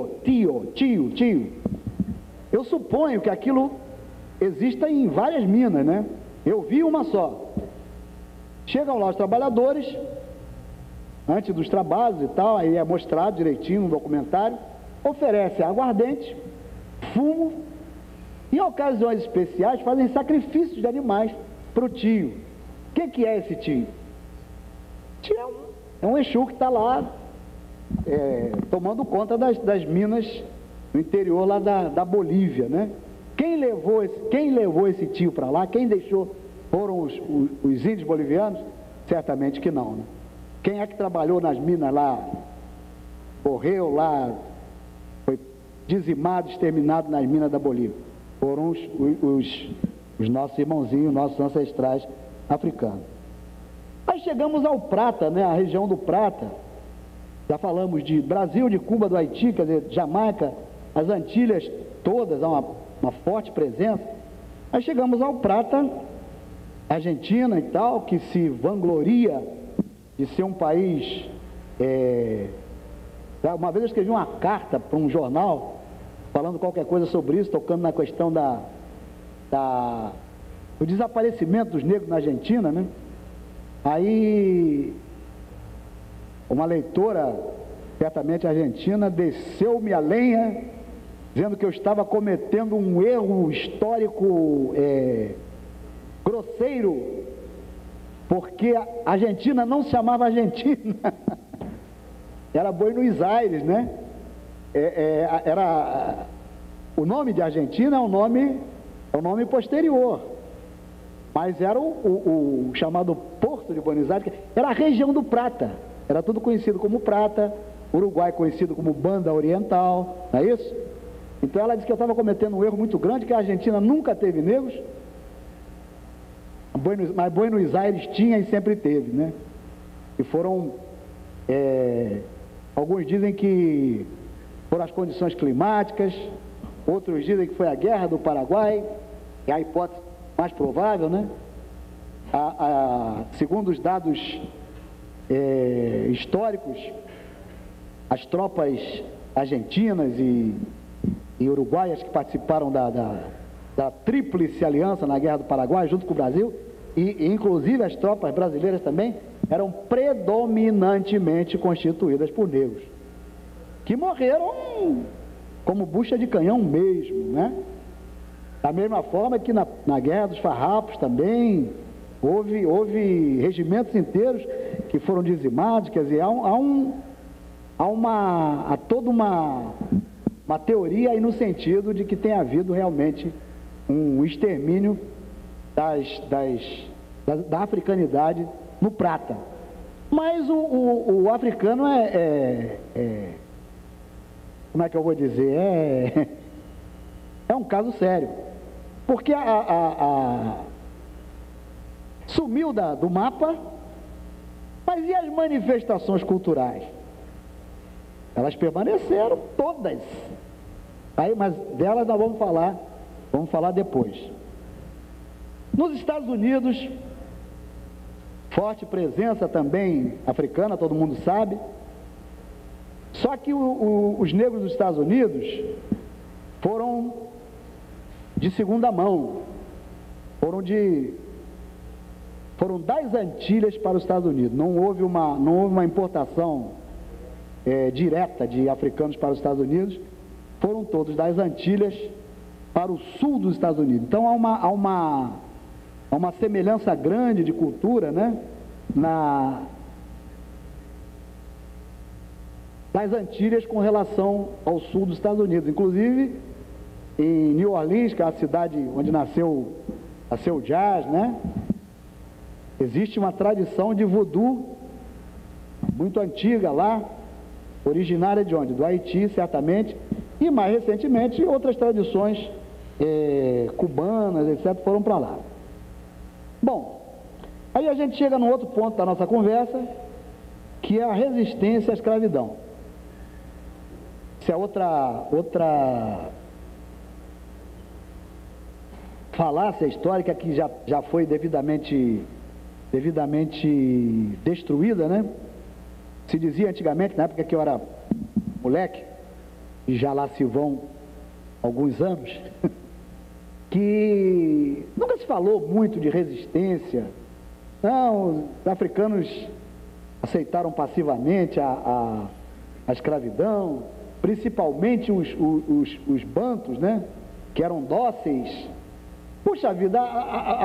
Eu suponho que aquilo exista em várias minas, né? Eu vi uma só. Chegam lá os trabalhadores, antes dos trabalhos e tal, aí é mostrado direitinho no documentário, oferece aguardente, fumo, e em ocasiões especiais fazem sacrifícios de animais para o tio. O que é esse tio? Tio é um Exu que está lá tomando conta das minas no interior lá da Bolívia, né? Quem levou esse tio para lá? Quem deixou? Foram os índios bolivianos? Certamente que não, né? Quem é que trabalhou nas minas lá, morreu lá, foi dizimado, exterminado nas minas da Bolívia? Foram os nossos irmãozinhos, nossos ancestrais africanos. Aí chegamos ao Prata, né? A região do Prata. Já falamos de Brasil, de Cuba, do Haiti, quer dizer, Jamaica, as Antilhas todas, há uma forte presença. Aí chegamos ao Prata, Argentina e tal, que se vangloria de ser um país Uma vez eu escrevi uma carta para um jornal, falando qualquer coisa sobre isso, tocando na questão do desaparecimento dos negros na Argentina, né? Aí, uma leitora, certamente argentina, desceu-me a lenha, dizendo que eu estava cometendo um erro histórico grosseiro, porque a Argentina não se chamava Argentina, era Buenos Aires, né? O nome de Argentina é um nome posterior, mas era o chamado Porto de Buenos Aires, era a região do Prata, era tudo conhecido como Prata, Uruguai conhecido como Banda Oriental, não é isso? Então ela disse que eu estava cometendo um erro muito grande, que a Argentina nunca teve negros, mas Buenos Aires tinha e sempre teve, né? E foram, alguns dizem que foram as condições climáticas, outros dizem que foi a Guerra do Paraguai, é a hipótese mais provável, né? Segundo os dados históricos, as tropas argentinas e uruguaias que participaram da Tríplice Aliança na Guerra do Paraguai, junto com o Brasil, e inclusive as tropas brasileiras também, eram predominantemente constituídas por negros, que morreram como bucha de canhão mesmo, né? Da mesma forma que na Guerra dos Farrapos também houve regimentos inteiros que foram dizimados. Quer dizer, há toda uma teoria aí no sentido de que tem havido realmente um extermínio da africanidade no Prata. Mas o africano como é que eu vou dizer? É um caso sério, porque sumiu do mapa, mas e as manifestações culturais? Elas permaneceram todas. Aí, mas delas nós vamos falar depois. Nos Estados Unidos, forte presença também africana, todo mundo sabe. Só que os negros dos Estados Unidos foram de segunda mão, foram das Antilhas para os Estados Unidos. Não houve uma importação direta de africanos para os Estados Unidos, foram todos das Antilhas para o sul dos Estados Unidos. Então há uma semelhança grande de cultura, né, das Antilhas com relação ao sul dos Estados Unidos. Inclusive em New Orleans, que é a cidade onde nasceu o jazz, né, existe uma tradição de voodoo muito antiga lá, originária de onde? Do Haiti, certamente, e mais recentemente outras tradições cubanas, etc., foram para lá. Bom, aí a gente chega num outro ponto da nossa conversa, que é a resistência à escravidão. Isso é outra falácia histórica que já foi devidamente destruída, né? Se dizia antigamente, na época que eu era moleque, e já lá se vão alguns anos, que nunca se falou muito de resistência. Não, os africanos aceitaram passivamente a escravidão, principalmente os bantus, né, que eram dóceis. Puxa vida, a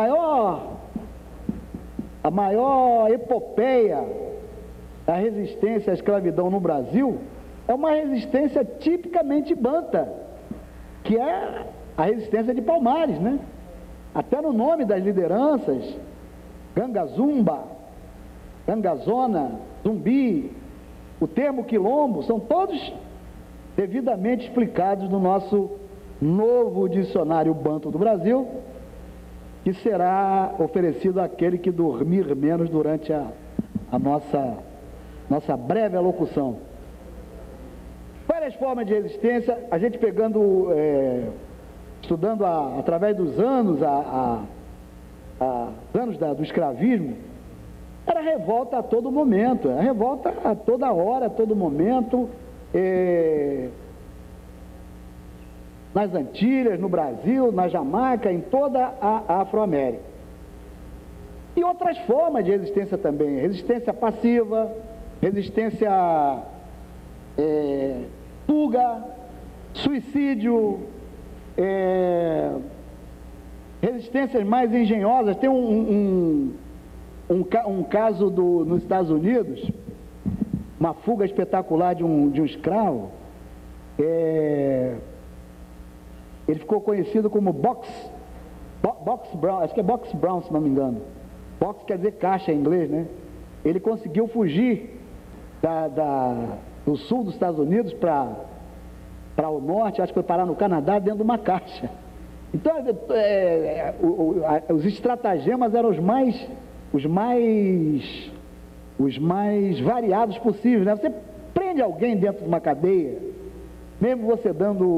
maior epopeia da resistência à escravidão no Brasil é uma resistência tipicamente banta, que é a resistência de Palmares, né? Até no nome das lideranças, Gangazumba, Gangazona, Zumbi, o termo quilombo, são todos devidamente explicados no nosso novo dicionário banto do Brasil, que será oferecido àquele que dormir menos durante a nossa breve alocução. Várias formas de resistência, a gente pegando, estudando através dos anos, anos do escravismo, era revolta a todo momento, era revolta a toda hora, a todo momento, nas Antilhas, no Brasil, na Jamaica, em toda a Afro-América. E outras formas de resistência também, resistência passiva, resistência fuga, suicídio, resistências mais engenhosas. Tem um caso nos Estados Unidos, uma fuga espetacular de um escravo. Ele ficou conhecido como Box Brown, acho que é Box Brown, se não me engano. Box quer dizer caixa em inglês, né? Ele conseguiu fugir do sul dos Estados Unidos para o norte, acho que foi parar no Canadá, dentro de uma caixa. Então, os estratagemas eram os mais variados possíveis, né? Você prende alguém dentro de uma cadeia, mesmo você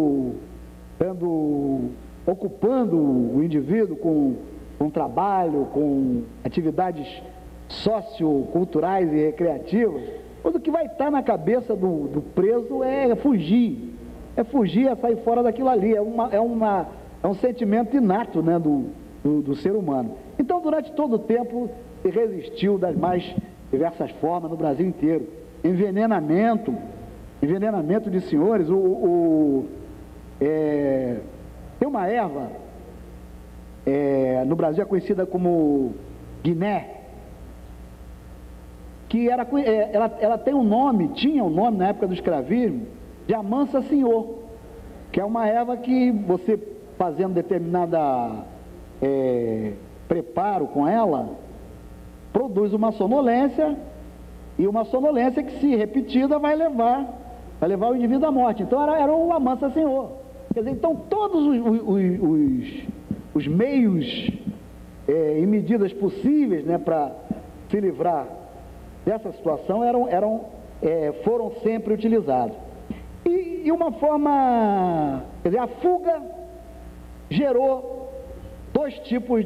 ocupando o indivíduo com trabalho, com atividades socioculturais e recreativas, tudo que vai estar na cabeça do preso é fugir, é sair fora daquilo ali, é um sentimento inato, né, do ser humano. Então, durante todo o tempo, se resistiu das mais diversas formas no Brasil inteiro. Envenenamento de senhores. Tem uma erva, no Brasil é conhecida como guiné, que ela tem tinha um nome na época do escravismo, de amansa senhor, que é uma erva que você, fazendo determinada preparo com ela, produz uma sonolência, e uma sonolência que, se repetida, vai levar o indivíduo à morte. Então era o amansa senhor. Quer dizer, então todos os meios e medidas possíveis, né, para se livrar dessa situação foram sempre utilizados. E uma forma, quer dizer, a fuga gerou dois tipos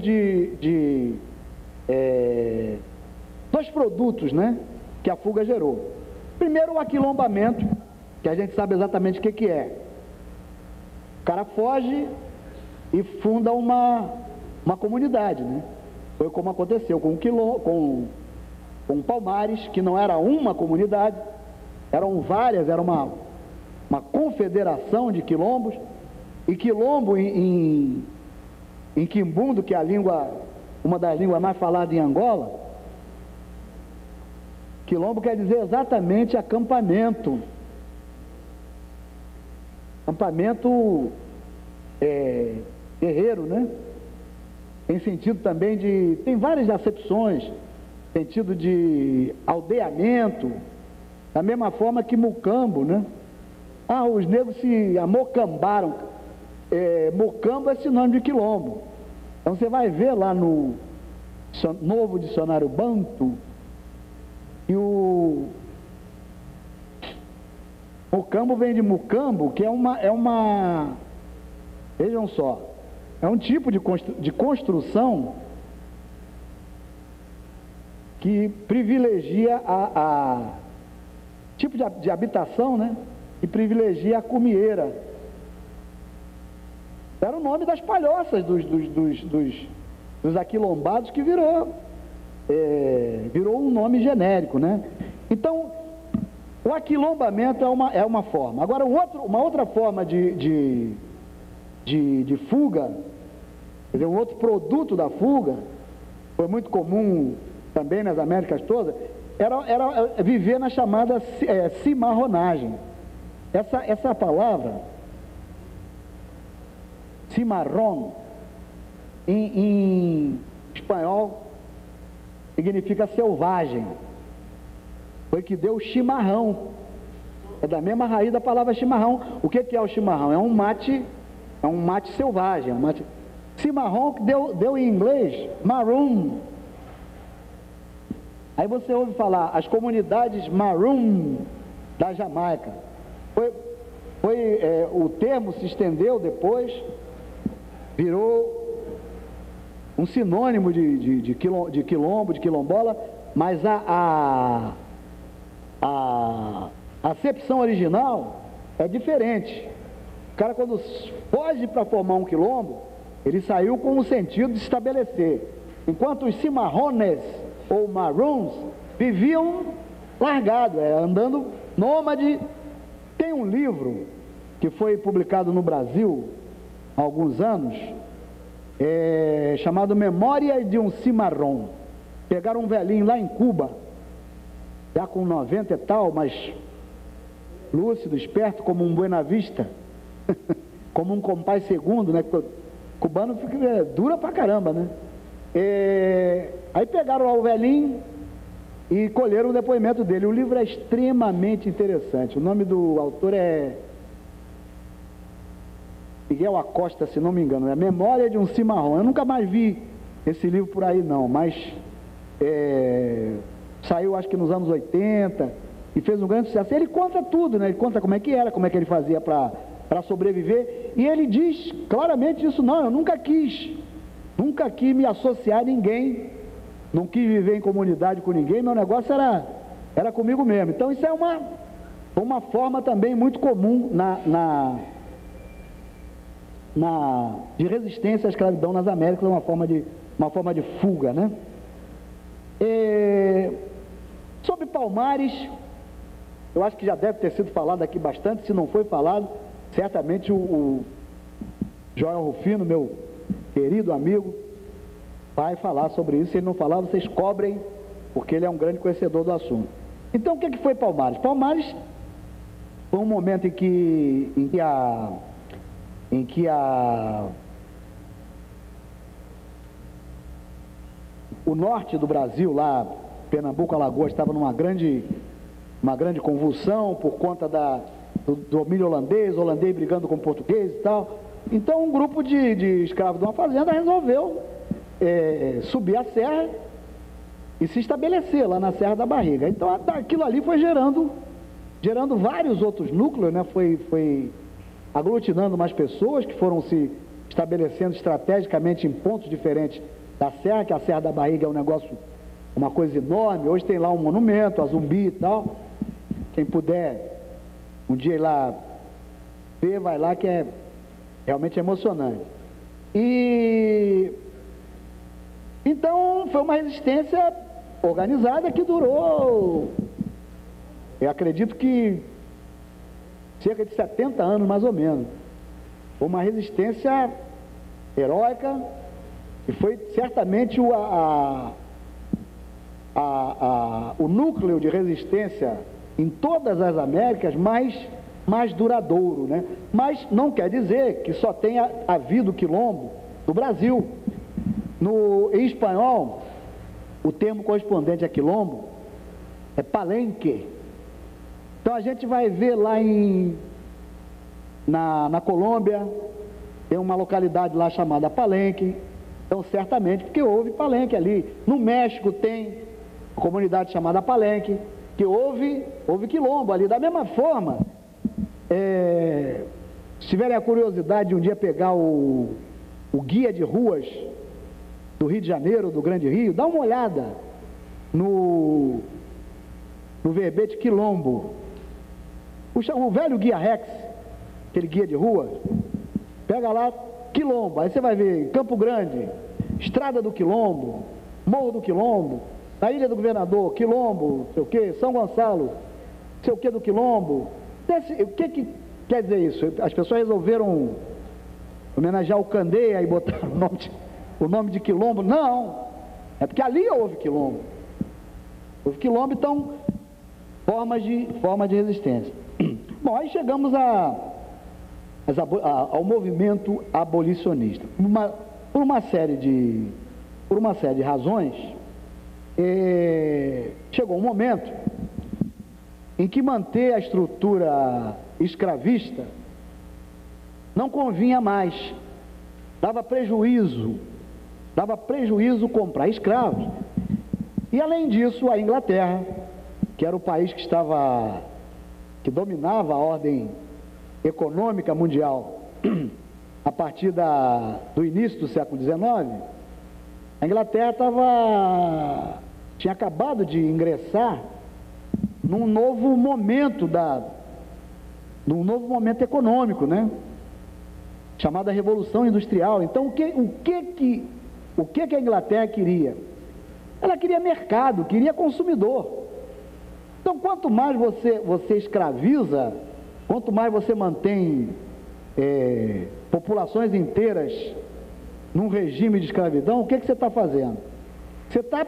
dois produtos, né, que a fuga gerou. Primeiro, o aquilombamento, que a gente sabe exatamente o que é. O cara foge e funda uma comunidade, né? Foi como aconteceu com Palmares, que não era uma comunidade, eram várias, era uma confederação de quilombos, e quilombo em quimbundo, que é uma das línguas mais faladas em Angola, quilombo quer dizer exatamente acampamento. Acampamento guerreiro, né? Tem sentido também tem várias acepções, sentido de aldeamento, da mesma forma que mucambo, né? Os negros se amocambaram. Mocambo é sinônimo de quilombo. Então você vai ver lá no novo dicionário Banto, e o mocambo vem de mucambo, que vejam só, é um tipo de construção que privilegia tipo de habitação, né? E privilegia a cumieira. Era o nome das palhoças dos aquilombados, que virou um nome genérico, né? Então, o aquilombamento é uma forma. Agora, uma outra forma de fuga, quer dizer, um outro produto da fuga, foi muito comum também nas Américas todas, era viver na chamada cimarronagem. Essa palavra, cimarrón, em espanhol, significa selvagem. Foi que deu o chimarrão. É da mesma raiz da palavra chimarrão. O que é o chimarrão? É um mate selvagem. Cimarrão, que deu em inglês maroon. Aí você ouve falar as comunidades maroon da Jamaica. O termo se estendeu depois, virou um sinônimo de quilombo, de quilombola, mas a acepção original é diferente. O cara, quando foge para formar um quilombo, ele saiu com o sentido de estabelecer, enquanto os cimarrones ou maroons viviam largados, andando nômade. Tem um livro que foi publicado no Brasil há alguns anos, chamado Memória de um Cimarrón. Pegaram um velhinho lá em Cuba, já com 90 e tal, mas lúcido, esperto, como um Buena Vista, como um Compás Segundo, né? Cubano fica dura pra caramba, né? Aí pegaram lá o velhinho e colheram o depoimento dele. O livro é extremamente interessante. O nome do autor é Miguel Acosta, se não me engano. É Memória de um Cimarrón. Eu nunca mais vi esse livro por aí, não, mas saiu acho que nos anos 80 e fez um grande sucesso. Ele conta tudo, né? Ele conta como é que era, como é que ele fazia para sobreviver, e ele diz claramente isso: não, eu nunca quis me associar a ninguém, não quis viver em comunidade com ninguém, meu negócio era comigo mesmo. Então isso é uma forma também muito comum de resistência à escravidão nas Américas, uma forma de fuga, né? Sobre Palmares, eu acho que já deve ter sido falado aqui bastante. Se não foi falado, certamente o Joel Rufino, meu querido amigo, vai falar sobre isso. Se ele não falar, vocês cobrem, porque ele é um grande conhecedor do assunto. Então, o que foi Palmares? Palmares foi um momento em que o norte do Brasil, lá, Pernambuco, Alagoas, estava numa grande convulsão por conta do domínio holandês brigando com o português e tal. Então, um grupo de escravos de uma fazenda resolveu subir a serra e se estabelecer lá na Serra da Barriga. Então, aquilo ali foi gerando vários outros núcleos, né? Foi aglutinando mais pessoas que foram se estabelecendo estrategicamente em pontos diferentes da serra, que a Serra da Barriga é um negócio, uma coisa enorme. Hoje tem lá um monumento a Zumbi e tal. Quem puder um dia ir lá ver, vai lá, que é realmente emocionante. E então foi uma resistência organizada que durou, eu acredito que cerca de 70 anos, mais ou menos. Foi uma resistência heróica, e foi certamente o núcleo de resistência em todas as Américas mais duradouro, né? Mas não quer dizer que só tenha havido quilombo no Brasil. Em espanhol, o termo correspondente a quilombo é palenque. Então a gente vai ver lá na Colômbia, tem uma localidade lá chamada Palenque. Então, certamente, porque houve Palenque ali. No México tem uma comunidade chamada Palenque, que houve quilombo ali. Da mesma forma, se tiverem a curiosidade de um dia pegar o guia de ruas do Rio de Janeiro, do Grande Rio, dá uma olhada no verbete quilombo. O velho guia Rex, aquele guia de rua, pega lá quilombo, aí você vai ver Campo Grande, Estrada do Quilombo, Morro do Quilombo, na Ilha do Governador, Quilombo, sei o que, São Gonçalo, sei o que do Quilombo. O que quer dizer isso? As pessoas resolveram homenagear o Candeia e botar o nome de quilombo? Não, é porque ali houve quilombo. Houve quilombo, então, forma de resistência. Bom, aí chegamos ao movimento abolicionista. Por uma série de razões, chegou um momento em que manter a estrutura escravista não convinha mais, dava prejuízo comprar escravos. E além disso, a Inglaterra, que era o país que dominava a ordem econômica mundial a partir do início do século XIX, a Inglaterra estava tinha acabado de ingressar num novo momento econômico, né? Chamada Revolução Industrial. Então, o que a Inglaterra queria? Ela queria mercado, queria consumidor. Então, quanto mais você escraviza, quanto mais você mantém populações inteiras num regime de escravidão, o que você está fazendo? Você está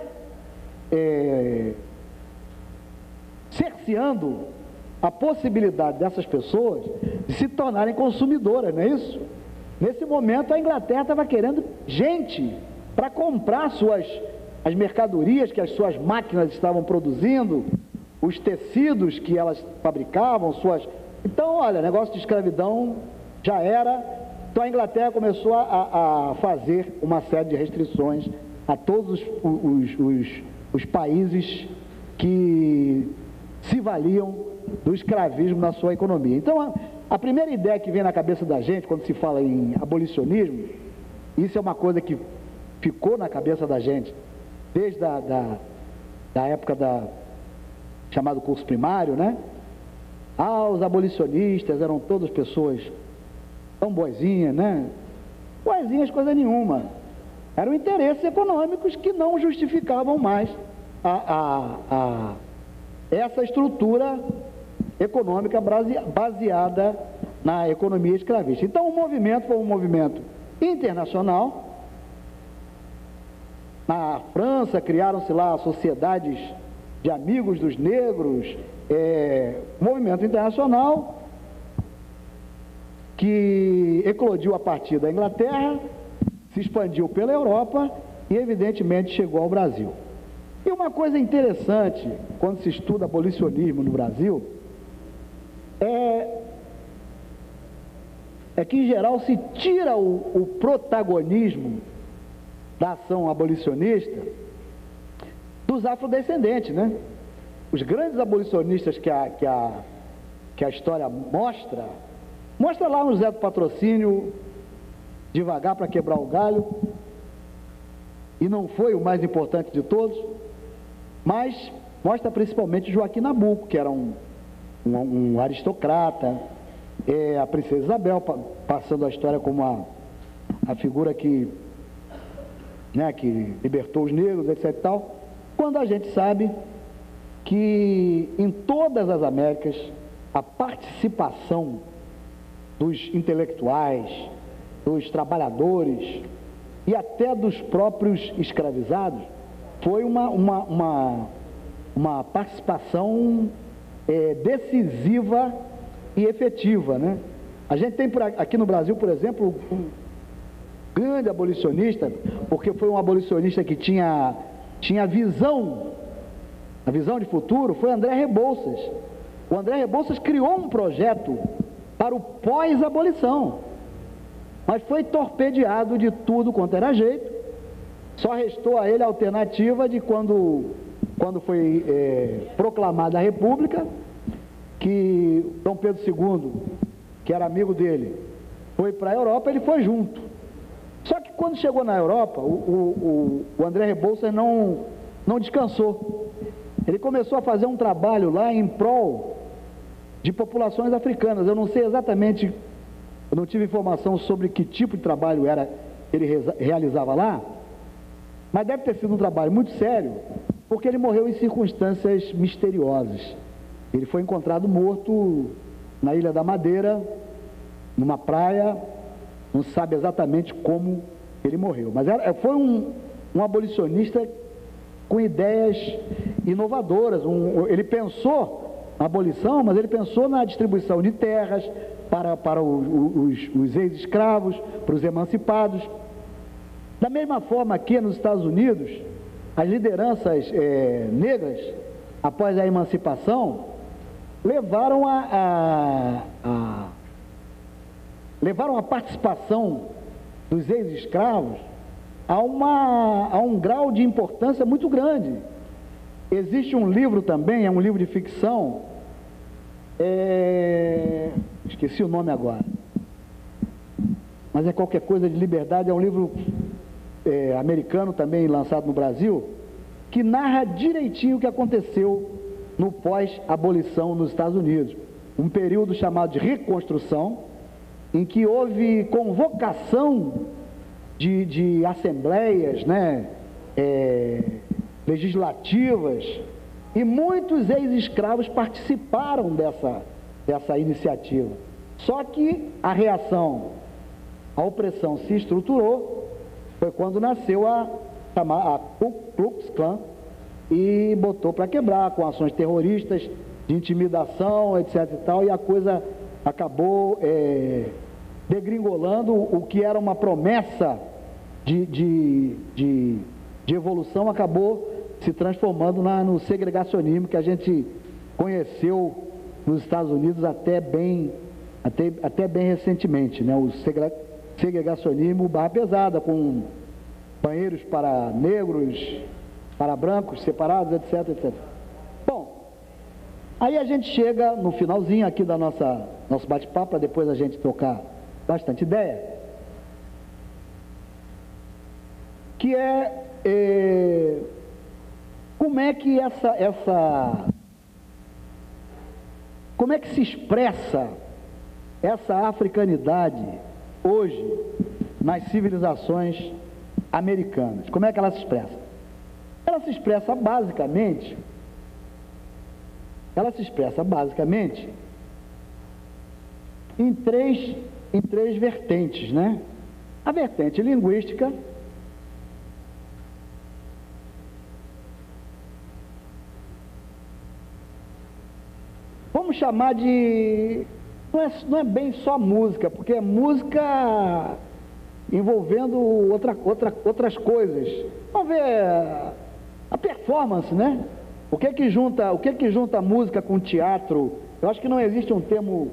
cerceando a possibilidade dessas pessoas de se tornarem consumidoras, não é isso? Nesse momento, a Inglaterra estava querendo gente para comprar as mercadorias que as suas máquinas estavam produzindo, os tecidos que elas fabricavam, Então, olha, negócio de escravidão já era. Então, a Inglaterra começou a fazer uma série de restrições a todos os países que se valiam do escravismo na sua economia. Então, a primeira ideia que vem na cabeça da gente, quando se fala em abolicionismo, isso é uma coisa que ficou na cabeça da gente desde da época chamado curso primário, né? Os abolicionistas eram todas pessoas tão boazinhas, né? Boazinhas coisa nenhuma. Eram interesses econômicos que não justificavam mais essa estrutura econômica baseada na economia escravista. Então, o movimento foi um movimento internacional. Na França, criaram-se lá sociedades de amigos dos negros, movimento internacional que eclodiu a partir da Inglaterra, se expandiu pela Europa e, evidentemente, chegou ao Brasil. E uma coisa interessante, quando se estuda abolicionismo no Brasil, é que, em geral, se tira o protagonismo da ação abolicionista dos afrodescendentes, né? Os grandes abolicionistas que a história mostra lá no Zé do Patrocínio, devagar para quebrar o galho, e não foi o mais importante de todos, mas mostra principalmente Joaquim Nabuco, que era um aristocrata, a princesa Isabel, passando a história como a figura que libertou os negros, etc. e tal, quando a gente sabe que em todas as Américas a participação dos intelectuais, dos trabalhadores e até dos próprios escravizados foi uma participação decisiva e efetiva, né? A gente tem aqui no Brasil, por exemplo, um grande abolicionista, porque foi um abolicionista que tinha a visão de futuro, foi André Rebouças. O André Rebouças criou um projeto para o pós-abolição, mas foi torpedeado de tudo quanto era jeito. Só restou a ele a alternativa de quando foi proclamada a República, que Dom Pedro II, que era amigo dele, foi para a Europa, ele foi junto. Só que quando chegou na Europa, o André Rebouças não descansou. Ele começou a fazer um trabalho lá em prol de populações africanas. Eu não sei exatamente, eu não tive informação sobre que tipo de trabalho ele realizava lá, mas deve ter sido um trabalho muito sério, porque ele morreu em circunstâncias misteriosas. Ele foi encontrado morto na Ilha da Madeira, numa praia, não se sabe exatamente como ele morreu, mas foi um abolicionista com ideias inovadoras. Ele pensou na abolição, mas ele pensou na distribuição de terras para os ex-escravos, para os emancipados. Da mesma forma, aqui nos Estados Unidos, as lideranças negras, após a emancipação, levaram a participação dos ex-escravos a um grau de importância muito grande. Existe um livro também, é um livro de ficção, esqueci o nome agora, mas é qualquer coisa de liberdade, é um livro americano também lançado no Brasil, que narra direitinho o que aconteceu no pós-abolição nos Estados Unidos. Um período chamado de reconstrução, em que houve convocação de assembleias, né, legislativas, e muitos ex-escravos participaram dessa iniciativa. Só que a reação à opressão se estruturou, foi quando nasceu a Ku Klux Klan e botou para quebrar com ações terroristas, de intimidação, etc e tal, e a coisa acabou degringolando. O que era uma promessa de evolução acabou se transformando no segregacionismo que a gente conheceu nos Estados Unidos até bem recentemente, né? O segregacionismo barra pesada, com banheiros para negros, para brancos separados, etc, etc. Bom, aí a gente chega no finalzinho aqui da nosso bate-papo, para depois a gente trocar bastante ideia, que como é que como é que se expressa essa africanidade hoje nas civilizações americanas? Como é que ela se expressa? Ela se expressa basicamente em três vertentes, né? A vertente linguística, vamos chamar de, não é bem só música, porque é música envolvendo outras coisas. Vamos ver a performance, né? O que que junta a música com o teatro? Eu acho que não existe um termo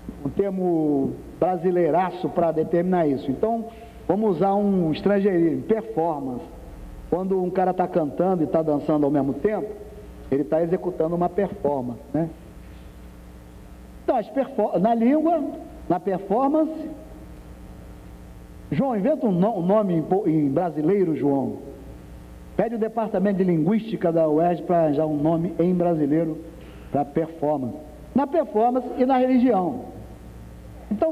brasileiraço para determinar isso. Então, vamos usar um estrangeirismo, performance. Quando um cara está cantando e está dançando ao mesmo tempo, ele está executando uma performance, né? Então, na língua, na performance. João, inventa um nome em brasileiro, João. Pede o departamento de linguística da UERJ para arranjar um nome em brasileiro para performance. Na performance e na religião. Então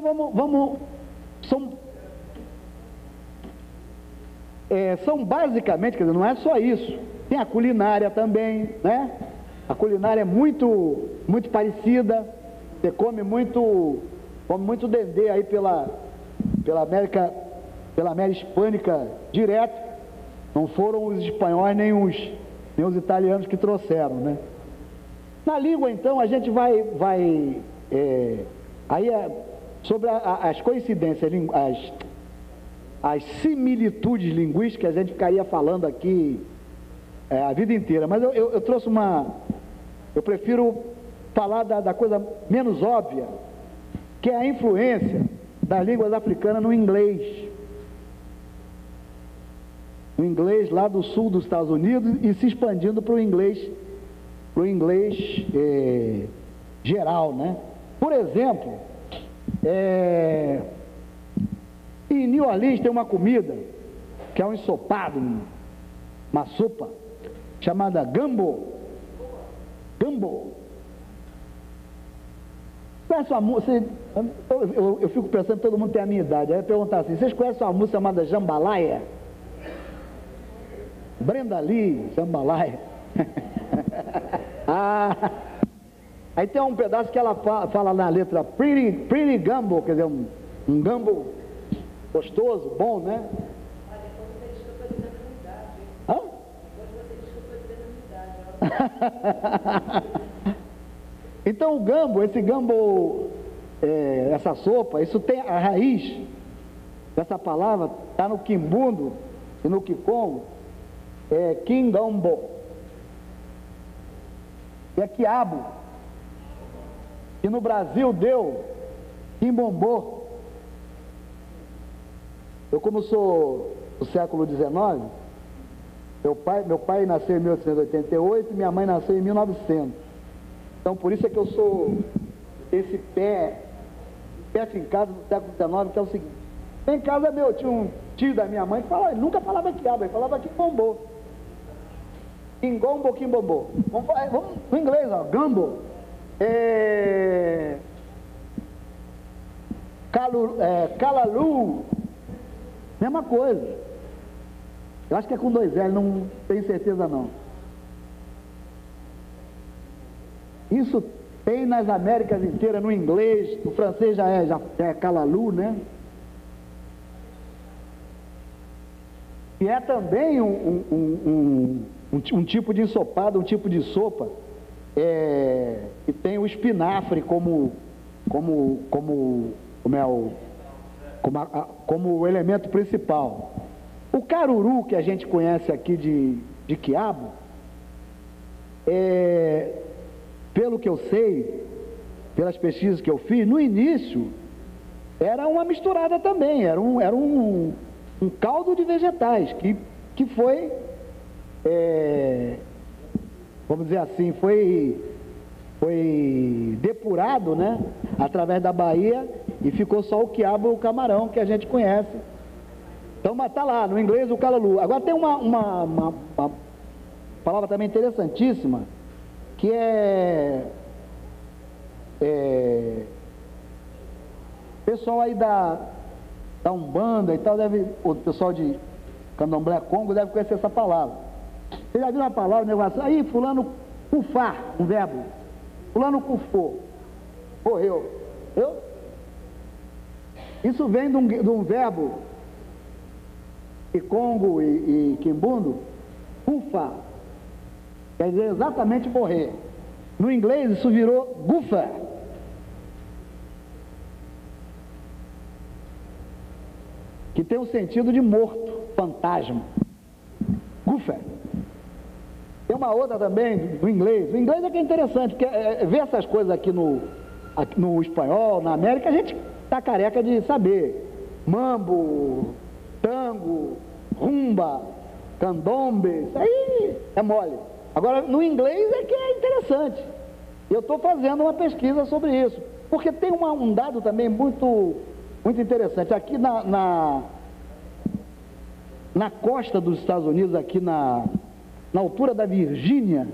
são basicamente, quer dizer, não é só isso. Tem a culinária também, né? A culinária é muito parecida. Você come muito dendê aí pela América Hispânica direto. Não foram os espanhóis nem os italianos que trouxeram, né? Na língua, então, a gente vai sobre as coincidências, as similitudes linguísticas, a gente ficaria falando aqui a vida inteira, mas eu trouxe eu prefiro falar da coisa menos óbvia, que é a influência das línguas africanas no inglês lá do sul dos Estados Unidos e se expandindo para o inglês geral, né? Por exemplo, em New Orleans tem uma comida que é um ensopado, uma sopa chamada gumbo. Conhece uma música? Eu fico pensando, todo mundo tem a minha idade. Aí eu perguntar assim: vocês conhecem uma música chamada Jambalaya? Brenda Lee, Jambalaya. Aí tem um pedaço que ela fala na letra pretty gumbo, quer dizer, um gumbo gostoso, bom, né? Hã? Então o gumbo, essa sopa, isso tem a raiz dessa palavra, está no quimbundo e no kikongo, quingombo, que é quiabo, e no Brasil deu quimbombô. Eu, como sou do século XIX, meu pai nasceu em 1888 e minha mãe nasceu em 1900. Então, por isso é que eu sou esse pé fincado no século XIX, que é o seguinte: em casa tinha um tio da minha mãe que nunca falava quiabo, ele falava quibombô. Ingombo, Kimbombô. Vamos no inglês, ó. Gumbo. Calalu. Mesma coisa. Eu acho que é com 2 L, não tenho certeza não. Isso tem nas Américas inteiras, no inglês, no francês já é calalu, né? E é também um tipo de ensopado, um tipo de sopa, e tem o espinafre como o elemento principal. O caruru que a gente conhece aqui de quiabo, pelo que eu sei, pelas pesquisas que eu fiz, no início era uma misturada também, era um caldo de vegetais que foi, vamos dizer assim, foi depurado, né, através da Bahia, e ficou só o quiabo e o camarão que a gente conhece. Então, mas tá lá, no inglês o calalu. Agora tem uma palavra também interessantíssima, que pessoal aí da Umbanda e tal, o pessoal de Candomblé Congo deve conhecer essa palavra. Você já viu uma palavra, um negócio, aí fulano cufar, um verbo, fulano cufou, morreu. Isso vem de um verbo Congo e Quimbundo, ufa, quer dizer exatamente morrer. No inglês isso virou gufa, que tem o sentido de morto, fantasma. Gufa. Tem uma outra também no inglês. O inglês é que é interessante, porque ver essas coisas aqui no espanhol, na América, a gente tá careca de saber. Mambo, tango, rumba, candombe, isso aí é mole. Agora, no inglês é que é interessante. Eu estou fazendo uma pesquisa sobre isso, porque tem um dado também muito interessante. Aqui na costa dos Estados Unidos, aqui na altura da Virgínia,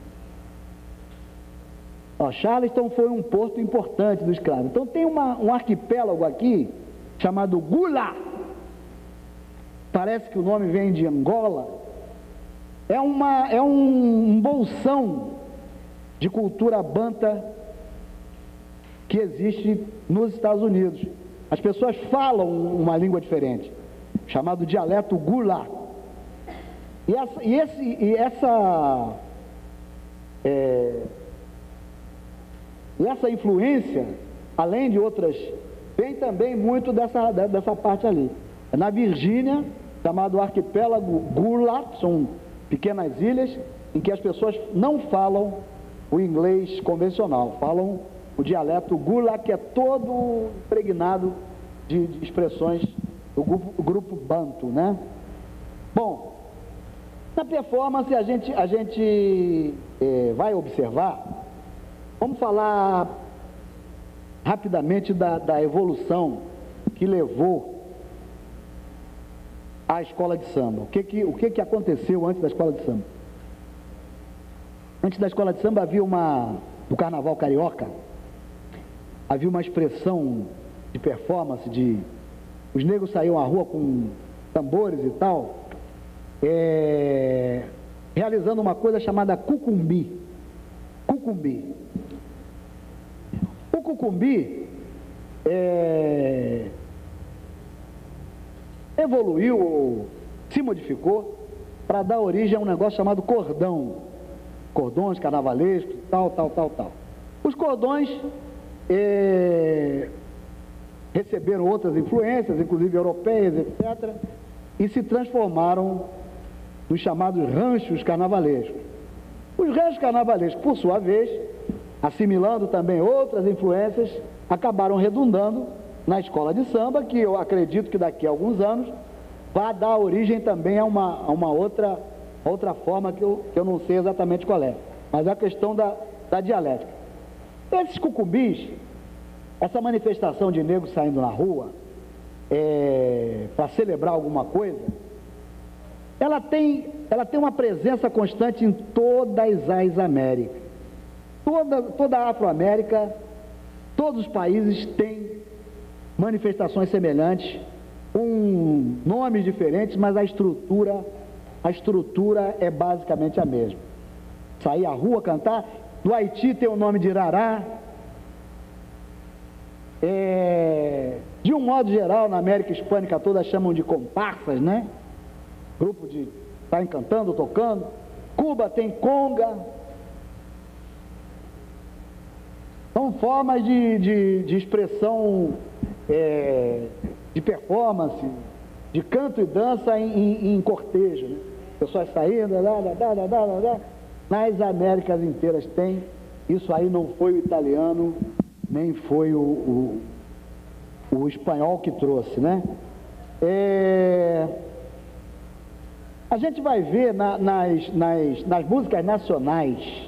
Charleston foi um porto importante dos escravos. Então tem um arquipélago aqui chamado Gula. Parece que o nome vem de Angola. É um bolsão de cultura banta que existe nos Estados Unidos. As pessoas falam uma língua diferente, chamado dialeto Gula. E essa influência, além de outras, vem também muito dessa parte ali. Na Virgínia, chamado arquipélago Gula, são pequenas ilhas em que as pessoas não falam o inglês convencional, falam o dialeto Gula, que é todo impregnado de expressões do grupo Banto, né? Bom, na performance a gente vai observar, vamos falar rapidamente da evolução que levou a escola de samba. O que aconteceu antes da escola de samba? Antes da escola de samba havia do carnaval carioca, havia uma expressão de performance, os negros saíam à rua com tambores e tal, realizando uma coisa chamada cucumbi. O cucumbi evoluiu ou se modificou para dar origem a um negócio chamado cordões carnavalescos, tal. Os cordões receberam outras influências, inclusive europeias, etc., e se transformaram nos chamados ranchos carnavalescos. Os ranchos carnavalescos, por sua vez, assimilando também outras influências, acabaram redundando na escola de samba, que eu acredito que daqui a alguns anos vai dar origem também a uma outra forma que eu não sei exatamente qual é, mas é a questão da dialética. Esses cucumbis, essa manifestação de negros saindo na rua para celebrar alguma coisa, ela tem ela tem uma presença constante em todas as Américas. Toda a Afro-América, todos os países têm manifestações semelhantes, com nomes diferentes, mas a estrutura é basicamente a mesma. Sair à rua, cantar. Do Haiti tem o nome de Irará. De um modo geral, na América Hispânica toda chamam de comparsas, né? Grupo de estar cantando, tocando. Cuba tem conga. São formas de expressão, de performance, de canto e dança em cortejo, né? Pessoas saindo, nas Américas inteiras tem. Isso aí não foi o italiano, nem foi o espanhol que trouxe, né? A gente vai ver nas músicas nacionais,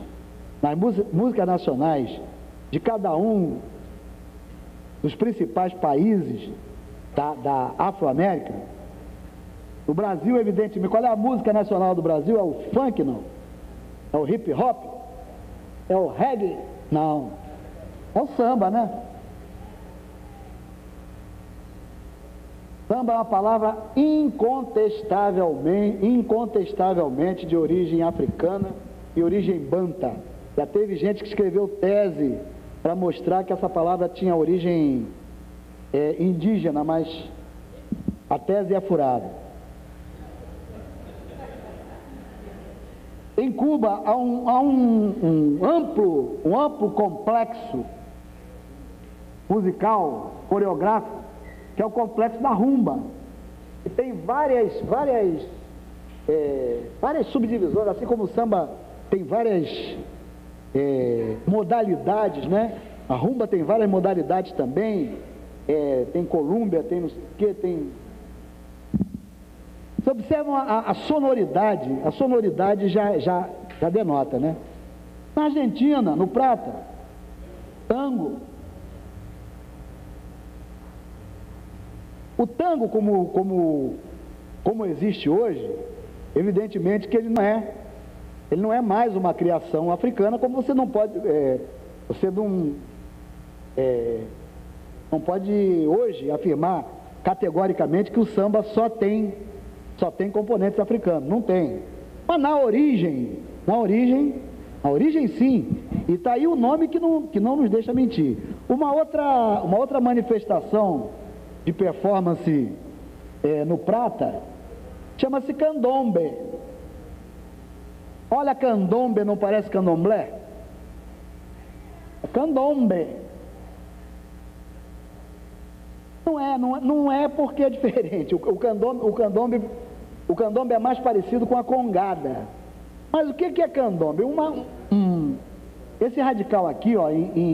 de cada um dos principais países da Afro-América. O Brasil, evidentemente, qual é a música nacional do Brasil? É o funk, não? É o hip hop? É o reggae? Não. É o samba, né? Samba é uma palavra incontestavelmente de origem africana e origem banta. Já teve gente que escreveu tese para mostrar que essa palavra tinha origem indígena, mas a tese é furada. Em Cuba há um amplo complexo musical, coreográfico, que é o complexo da rumba, e tem várias subdivisões, assim como o samba tem várias modalidades, né? A rumba tem várias modalidades também, tem Colômbia, tem não sei o que, tem... Você observa a sonoridade já denota, né? Na Argentina, no Prata, tango. O tango como existe hoje, evidentemente que ele não é mais uma criação africana, como você não pode, não pode hoje afirmar categoricamente que o samba só tem componentes africanos. Não tem. Mas na origem sim. E está aí o nome que não nos deixa mentir. Uma outra manifestação de performance no Prata chama-se candombe. Olha, candombe não parece candomblé? É candombe. Não é porque é diferente. O candombe é mais parecido com a congada. Mas o que é candombe? Esse radical aqui, ó,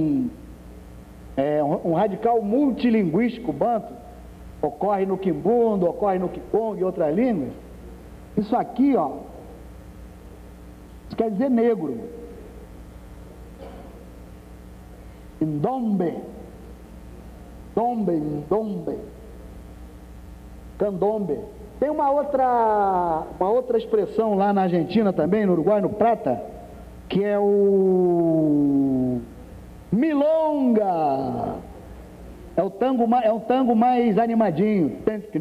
um radical multilinguístico banto, ocorre no quimbundo, ocorre no kikongo e outras línguas. Isso aqui, ó, isso quer dizer negro. Ndombe, candombe. Tem uma outra expressão lá na Argentina também, no Uruguai, no Prata, que é o milonga. É um tango mais animadinho.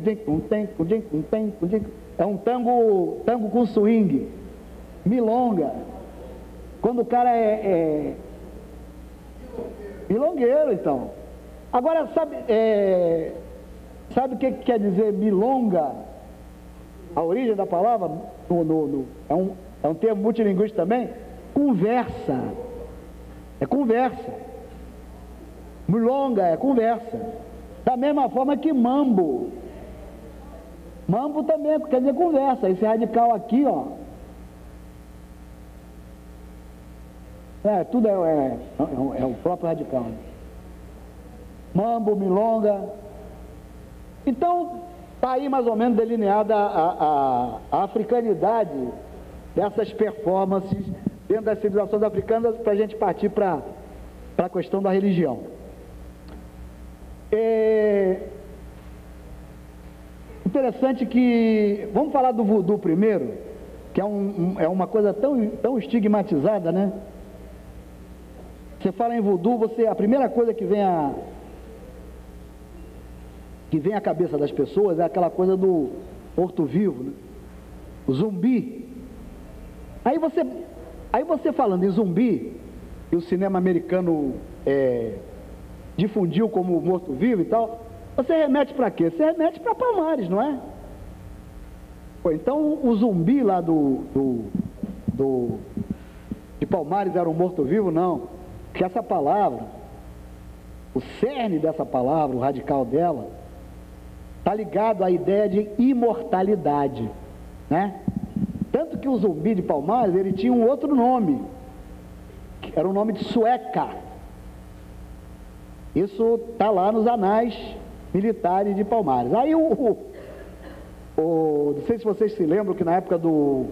É um tango com swing. Milonga. Quando o cara é milongueiro, então. Agora, sabe o que quer dizer milonga? A origem da palavra é um termo multilinguístico também. Conversa. É conversa. Milonga é conversa. Da mesma forma que mambo. Mambo também quer dizer conversa. Esse radical aqui, ó. Tudo é o próprio radical. Mambo, milonga. Então, está aí mais ou menos delineada a africanidade dessas performances dentro das civilizações africanas, para a gente partir para a questão da religião. Interessante que, vamos falar do voodoo primeiro. que é uma coisa tão estigmatizada, né? Você fala em voodoo, a primeira coisa que vem à cabeça das pessoas é aquela coisa do morto-vivo, né? O zumbi. Aí você falando em zumbi, e o cinema americano difundiu como morto-vivo e tal, você remete para quê? Você remete para Palmares, não é? Pô, então o zumbi lá de Palmares era um morto-vivo? Não. Porque essa palavra, o cerne dessa palavra, o radical dela, está ligado à ideia de imortalidade, né? Tanto que o zumbi de Palmares, ele tinha um outro nome, que era o nome de Sueca. Isso está lá nos anais militares de Palmares. Aí não sei se vocês se lembram que na época do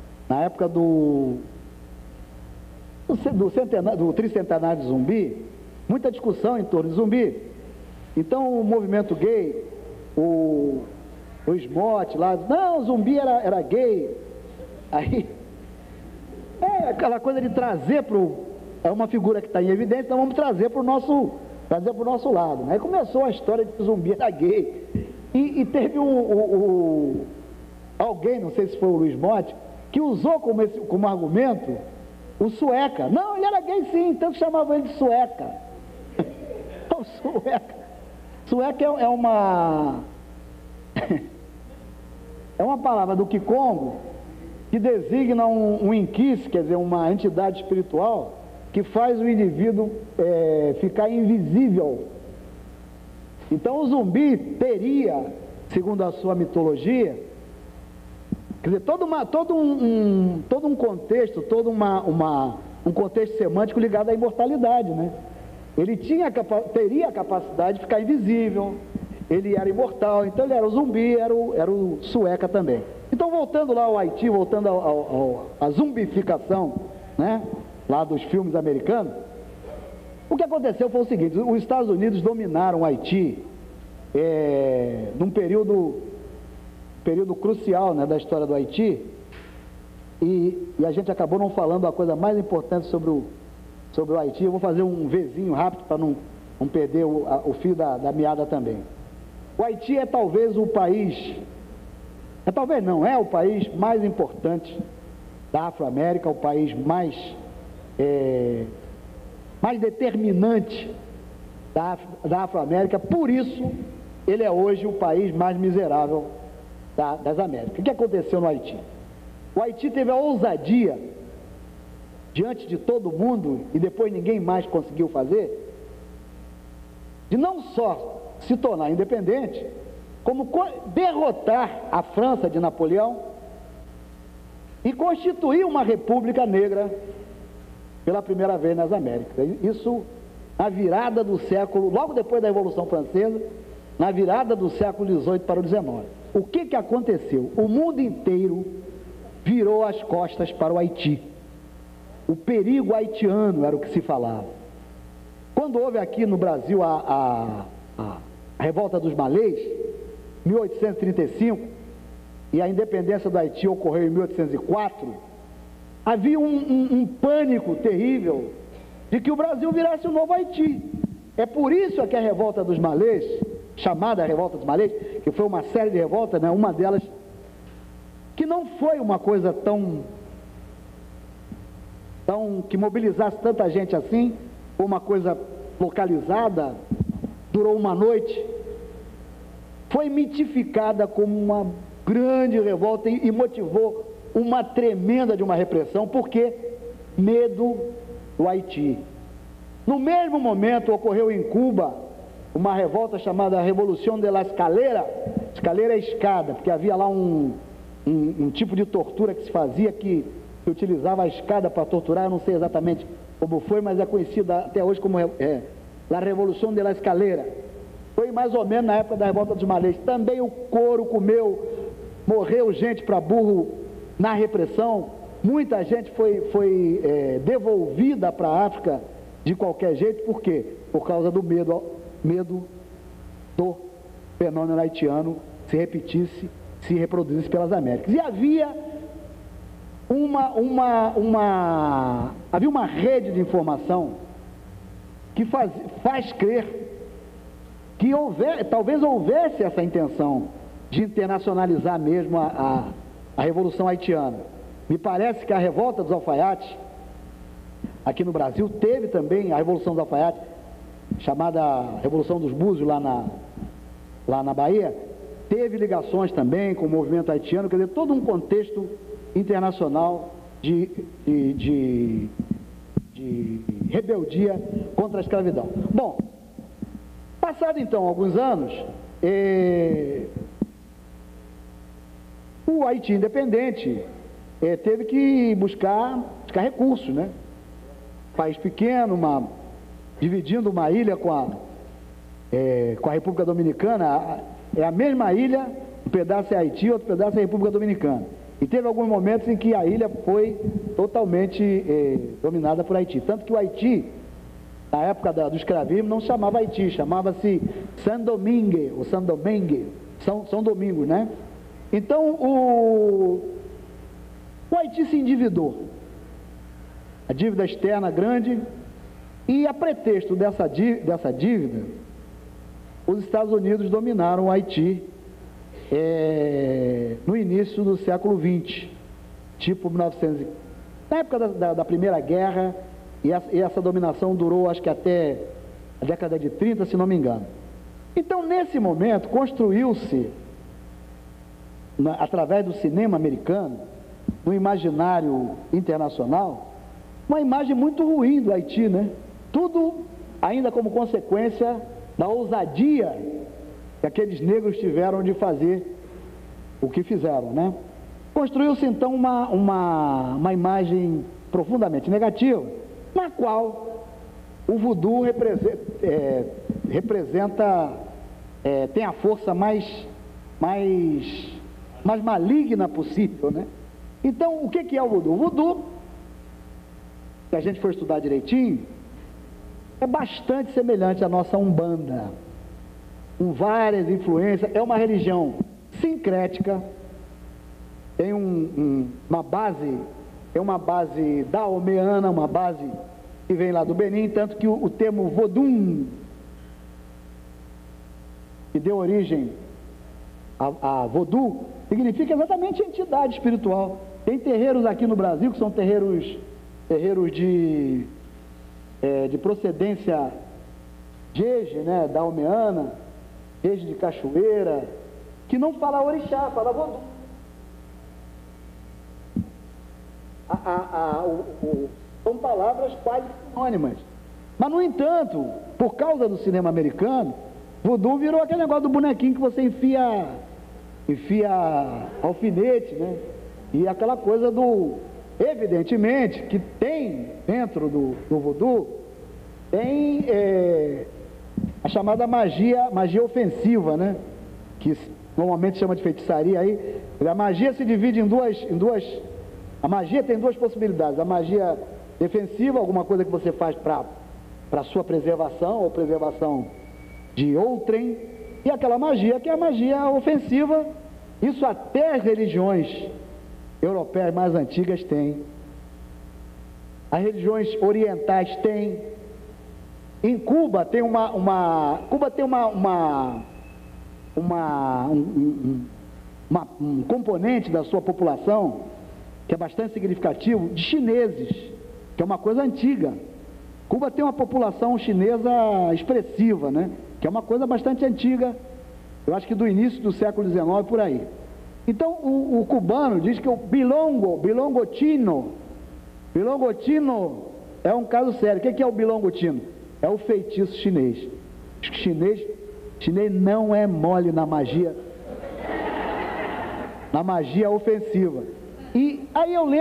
tricentenário de Zumbi, muita discussão em torno de Zumbi. Então o movimento gay, o Smote lá, não, Zumbi era gay. Aí aquela coisa de trazer é uma figura que está em evidência, então vamos trazer para o nosso lado, né? Aí começou a história de que Zumbi era gay, e teve alguém, não sei se foi o Luiz Motti, que usou como argumento o Sueca. Não, ele era gay sim, então chamavam ele de Sueca. O Sueca é uma palavra do Kikongo que designa um inquis, quer dizer, uma entidade espiritual que faz o indivíduo ficar invisível. Então o zumbi teria, segundo a sua mitologia, quer dizer, todo um contexto, um contexto semântico ligado à imortalidade, né? Ele teria a capacidade de ficar invisível, ele era imortal, então ele era o zumbi, era o Sueca também. Então, voltando lá ao Haiti, voltando à zumbificação, né, lá dos filmes americanos, o que aconteceu foi o seguinte: os Estados Unidos dominaram o Haiti num período crucial, né, da história do Haiti, e a gente acabou não falando a coisa mais importante sobre o Haiti. Eu vou fazer um Vzinho rápido para não perder o fio da meada também. O Haiti é talvez o país, é o país mais importante da Afro-América, o país mais determinante da Afro-América. Por isso ele é hoje o país mais miserável das Américas. O que aconteceu no Haiti? O Haiti teve a ousadia, diante de todo mundo, e depois ninguém mais conseguiu fazer, de não só se tornar independente, como derrotar a França de Napoleão e constituir uma república negra pela primeira vez nas Américas. Isso na virada do século, logo depois da Revolução Francesa, na virada do século XVIII para o XIX. O que aconteceu? O mundo inteiro virou as costas para o Haiti. O perigo haitiano era o que se falava. Quando houve aqui no Brasil a revolta dos malês, 1835, e a independência do Haiti ocorreu em 1804, havia um pânico terrível de que o Brasil virasse um novo Haiti. É por isso que a revolta dos malês, chamada revolta dos malês, que foi uma série de revoltas, né, uma delas que não foi uma coisa tão que mobilizasse tanta gente assim, foi uma coisa localizada, durou uma noite, foi mitificada como uma grande revolta e motivou uma tremenda de uma repressão. Porque medo do Haiti. No mesmo momento ocorreu em Cuba uma revolta chamada Revolução de la Escalera. Escalera é escada, porque havia lá um tipo de tortura que se fazia, que utilizava a escada para torturar. Eu não sei exatamente como foi, mas é conhecida até hoje como La Revolução de la Escalera. Foi mais ou menos na época da revolta dos malês. Também o couro comeu, morreu gente para burro na repressão. Muita gente foi devolvida para a África de qualquer jeito. Por quê? Por causa do medo do fenômeno haitiano se repetisse, se reproduzisse pelas Américas. E havia havia uma rede de informação que faz crer que talvez houvesse essa intenção de internacionalizar mesmo a Revolução Haitiana. Me parece que a revolta dos alfaiates, aqui no Brasil, teve também a Revolução dos Alfaiates, chamada Revolução dos Búzios, lá na Bahia, teve ligações também com o movimento haitiano, quer dizer, todo um contexto internacional de rebeldia contra a escravidão. Bom, passado então alguns anos, o Haiti independente teve que buscar recursos, né? País pequeno, dividindo uma ilha com a República Dominicana, é a mesma ilha, um pedaço é Haiti, outro pedaço é a República Dominicana. E teve alguns momentos em que a ilha foi totalmente dominada por Haiti. Tanto que o Haiti, na época do escravismo, não se chamava Haiti, chamava-se São Domingos, né? Então, o Haiti se endividou. A dívida externa grande, e a pretexto dessa dívida, os Estados Unidos dominaram o Haiti no início do século XX, tipo 1900, na época da Primeira Guerra, e essa dominação durou acho que até a década de 30, se não me engano. Então, nesse momento, construiu-se, através do cinema americano, no imaginário internacional, uma imagem muito ruim do Haiti, né? Tudo ainda como consequência da ousadia que aqueles negros tiveram de fazer o que fizeram, né? Construiu-se então uma imagem profundamente negativa, na qual o voodoo representa, tem a força mais maligna possível, né? Então, o que é o voodoo? O voodoo, se a gente for estudar direitinho, é bastante semelhante à nossa Umbanda, com várias influências. É uma religião sincrética, tem uma base daomeana, uma base que vem lá do Benin, tanto que o termo Vodun, que deu origem a Vodou, significa exatamente entidade espiritual. Tem terreiros aqui no Brasil que são terreiros de procedência jeje, né, daomeana, jeje de cachoeira, que não fala orixá, fala Vodou. São palavras quase sinônimas. Mas, no entanto, por causa do cinema americano, Vodou virou aquele negócio do bonequinho que você enfia alfinete, né? E aquela coisa evidentemente, que tem dentro do Vodou, tem a chamada magia ofensiva, né? Que normalmente chama de feitiçaria aí. A magia se divide em duas. A magia tem duas possibilidades: a magia defensiva, alguma coisa que você faz para sua preservação ou preservação de outrem, e aquela magia que é a magia ofensiva. Isso até as religiões europeias mais antigas têm, as religiões orientais têm. Em Cuba tem um componente da sua população que é bastante significativo, de chineses, que é uma coisa antiga. Cuba tem uma população chinesa expressiva, né? Que é uma coisa bastante antiga, eu acho que do início do século XIX, por aí. Então, o cubano diz que o bilongotino é um caso sério. O que é o bilongotino? É o feitiço chinês. Chinês não é mole na magia ofensiva. E aí eu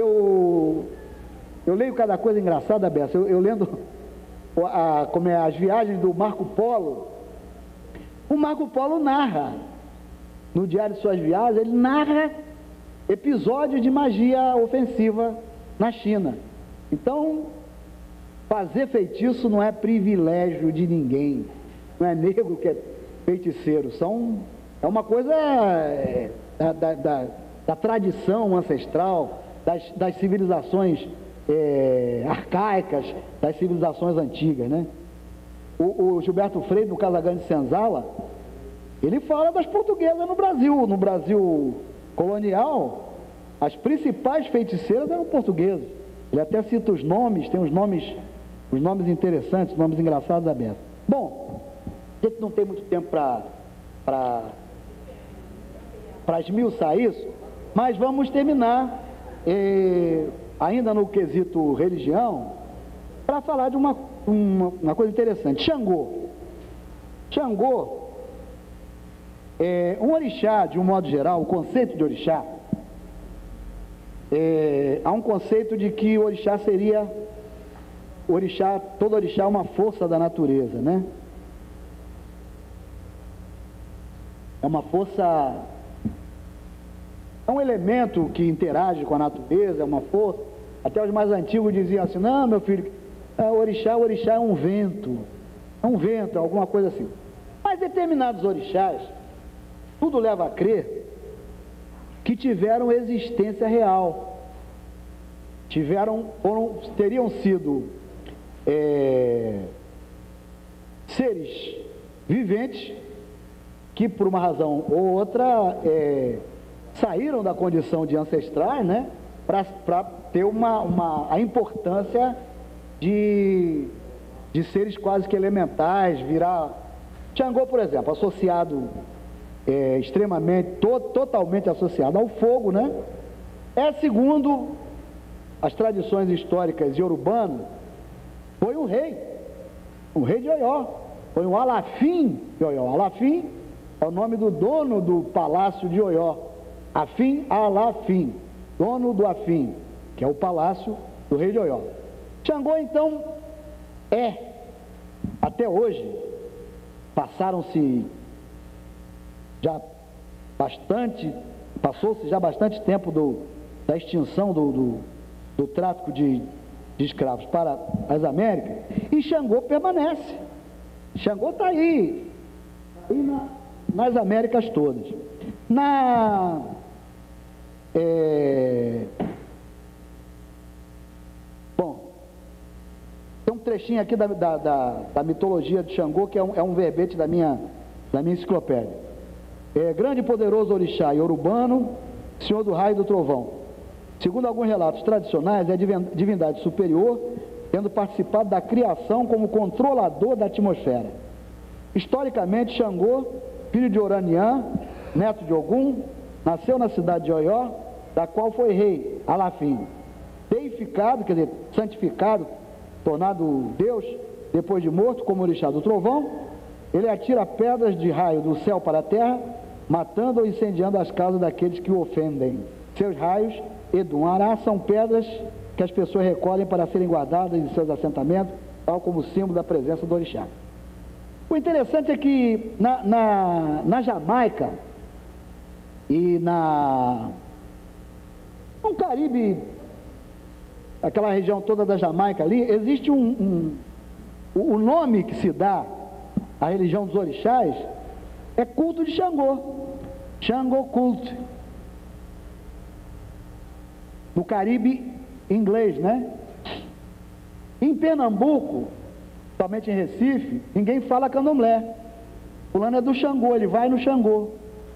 leio cada coisa engraçada, Bessa. Eu lendo como é as viagens do Marco Polo. O Marco Polo narra, no diário de suas viagens, ele narra episódios de magia ofensiva na China. Então, fazer feitiço não é privilégio de ninguém, não é negro que é feiticeiro, é uma coisa da tradição ancestral, das civilizações arcaicas, das civilizações antigas, né? O Gilberto Freire, no Casagrande Senzala, ele fala das portuguesas no Brasil colonial, as principais feiticeiras eram portuguesas. Ele até cita os nomes, tem os nomes interessantes, os nomes engraçados da beça. Bom, a gente não tem muito tempo para esmiuçar isso, mas vamos terminar, ainda no quesito religião, para falar de uma coisa interessante. Xangô é um orixá, de um modo geral, o conceito de orixá, há um conceito de que orixá seria, todo orixá é uma força da natureza, né? É uma força, é um elemento que interage com a natureza, é uma força. Até os mais antigos diziam assim: não, meu filho, orixá é um vento, é alguma coisa assim. Mas determinados orixás, tudo leva a crer que tiveram existência real, teriam sido seres viventes que, por uma razão ou outra, saíram da condição de ancestrais, né, para ter a importância de seres quase que elementais, virar. Xangô, por exemplo, associado totalmente associado ao fogo, né? Segundo as tradições históricas iorubanas, foi um rei de Oió, foi um Alafim de Oió. Alafim é o nome do dono do palácio de Oió, Afim Alafim, dono do Afim, que é o palácio do rei de Oió. Xangô, então, até hoje, passaram-se já passou-se já bastante tempo da extinção do tráfico de escravos para as Américas, e Xangô permanece. Xangô está aí nas Américas todas. Bom, tem um trechinho aqui da mitologia de Xangô, que é um verbete da minha enciclopédia. Grande e poderoso orixá iorubano, senhor do raio e do trovão. Segundo alguns relatos tradicionais, é divindade superior, tendo participado da criação como controlador da atmosfera. Historicamente, Xangô, filho de Oraniã, neto de Ogum, nasceu na cidade de Oió, da qual foi rei, Alafim. Deificado, quer dizer, santificado, tornado Deus, depois de morto, como orixá do trovão, ele atira pedras de raio do céu para a terra, matando ou incendiando as casas daqueles que o ofendem. Seus raios, Edum Ará, são pedras que as pessoas recolhem para serem guardadas em seus assentamentos, tal como símbolo da presença do orixá. O interessante é que na Jamaica e no Caribe, aquela região toda da Jamaica ali, existe o nome que se dá à religião dos orixás é culto de Xangô, Xangô Cult. No Caribe inglês, né? Em Pernambuco, somente em Recife, ninguém fala candomblé. Fulano é do Xangô, ele vai no Xangô.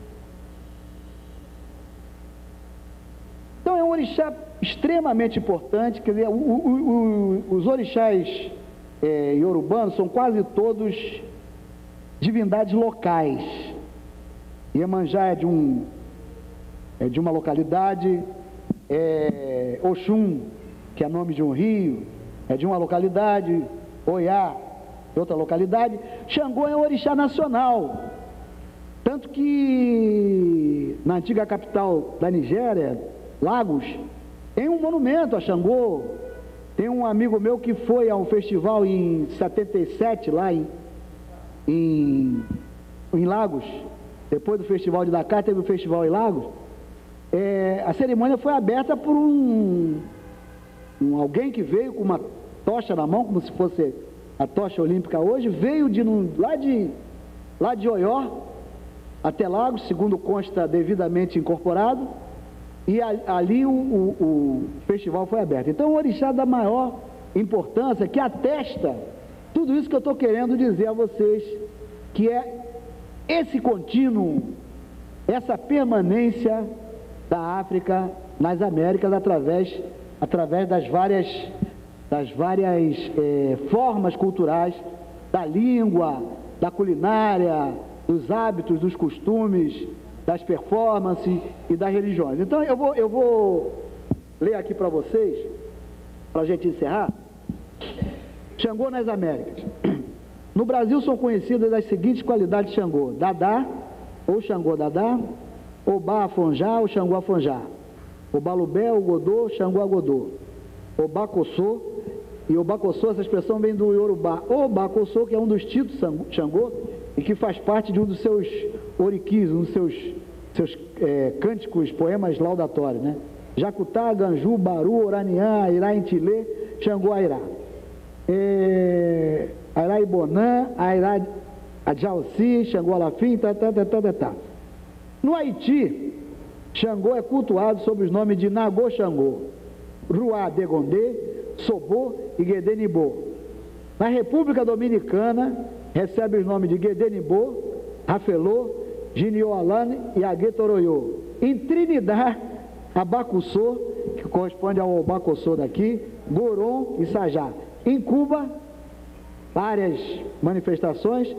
Então é um orixá extremamente importante. Quer dizer, os orixás iorubanos são quase todos divindades locais. Iemanjá é de uma localidade, Oxum, que é nome de um rio, é de uma localidade, Oiá, de outra localidade. Xangô é um orixá nacional, tanto que na antiga capital da Nigéria, Lagos, tem um monumento a Xangô. Tem um amigo meu que foi a um festival em 77 lá em Lagos. Depois do festival de Dakar, teve o festival em Lagos. A cerimônia foi aberta por alguém que veio com uma tocha na mão, como se fosse a tocha olímpica hoje, veio lá de Oió até Lagos, segundo consta devidamente incorporado, e ali o festival foi aberto. Então, o orixá da maior importância, que atesta tudo isso que eu estou querendo dizer a vocês, que é esse contínuo, essa permanência da África nas Américas através das várias formas culturais, da língua, da culinária, dos hábitos, dos costumes, das performances e das religiões. Então eu vou ler aqui para vocês, para a gente encerrar. Xangô nas Américas. No Brasil são conhecidas as seguintes qualidades de Xangô: Dadá, ou Xangô Dadá, Obá Afonjá, ou Xangô Afonjá, Obalubé, ou Godô, Xangô Agodô, Obacossô, e Obacossô, essa expressão vem do Yorubá, Obacossô, que é um dos títulos de Xangô, e que faz parte de um dos seus oriquis, um dos seus cânticos, poemas laudatórios, né? Jacutá, Ganju, Baru, Oraniã, Airá, Intilê, Xangô, Airá. Airá Ibonã, Airá Adjaussi, Xangô Alafim, tá. No Haiti, Xangô é cultuado sob os nomes de Nagô Xangô, Ruá Degondê, Sobô e Guedenibô. Na República Dominicana, recebe os nomes de Guedenibô, Rafelô, Ginioalane e Aguetoroiô. Em Trinidad, Abacuçô, que corresponde ao Obacossô daqui, Goron e Sajá. Em Cuba, várias manifestações,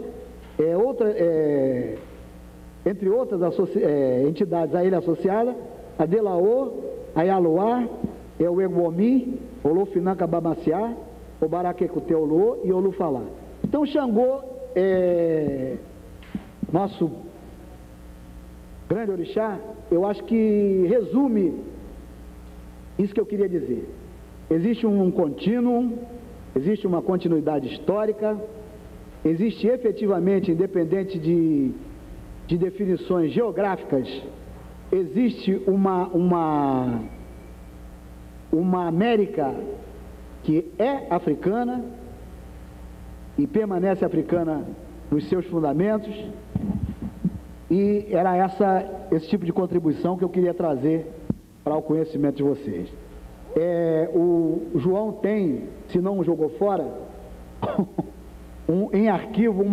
entre outras entidades a ele associadas, a Delaô, a Yaloá, o Eguomi, o Olofinanca Bamaciá, o Baraquecuteolô e o Olufalá. Então, Xangô é nosso grande orixá. Eu acho que resume isso que eu queria dizer. Existe um contínuo, existe uma continuidade histórica, existe efetivamente, independente de definições geográficas, existe uma América que é africana e permanece africana nos seus fundamentos, e era esse tipo de contribuição que eu queria trazer para o conhecimento de vocês. O João tem, se não jogou fora, em arquivo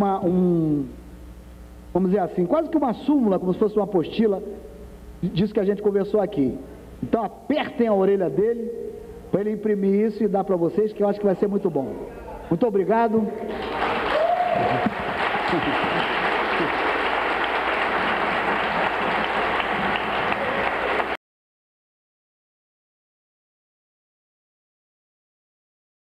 vamos dizer assim, quase que uma súmula, como se fosse uma apostila disso que a gente conversou aqui. Então apertem a orelha dele para ele imprimir isso e dar para vocês, que eu acho que vai ser muito bom. Muito obrigado.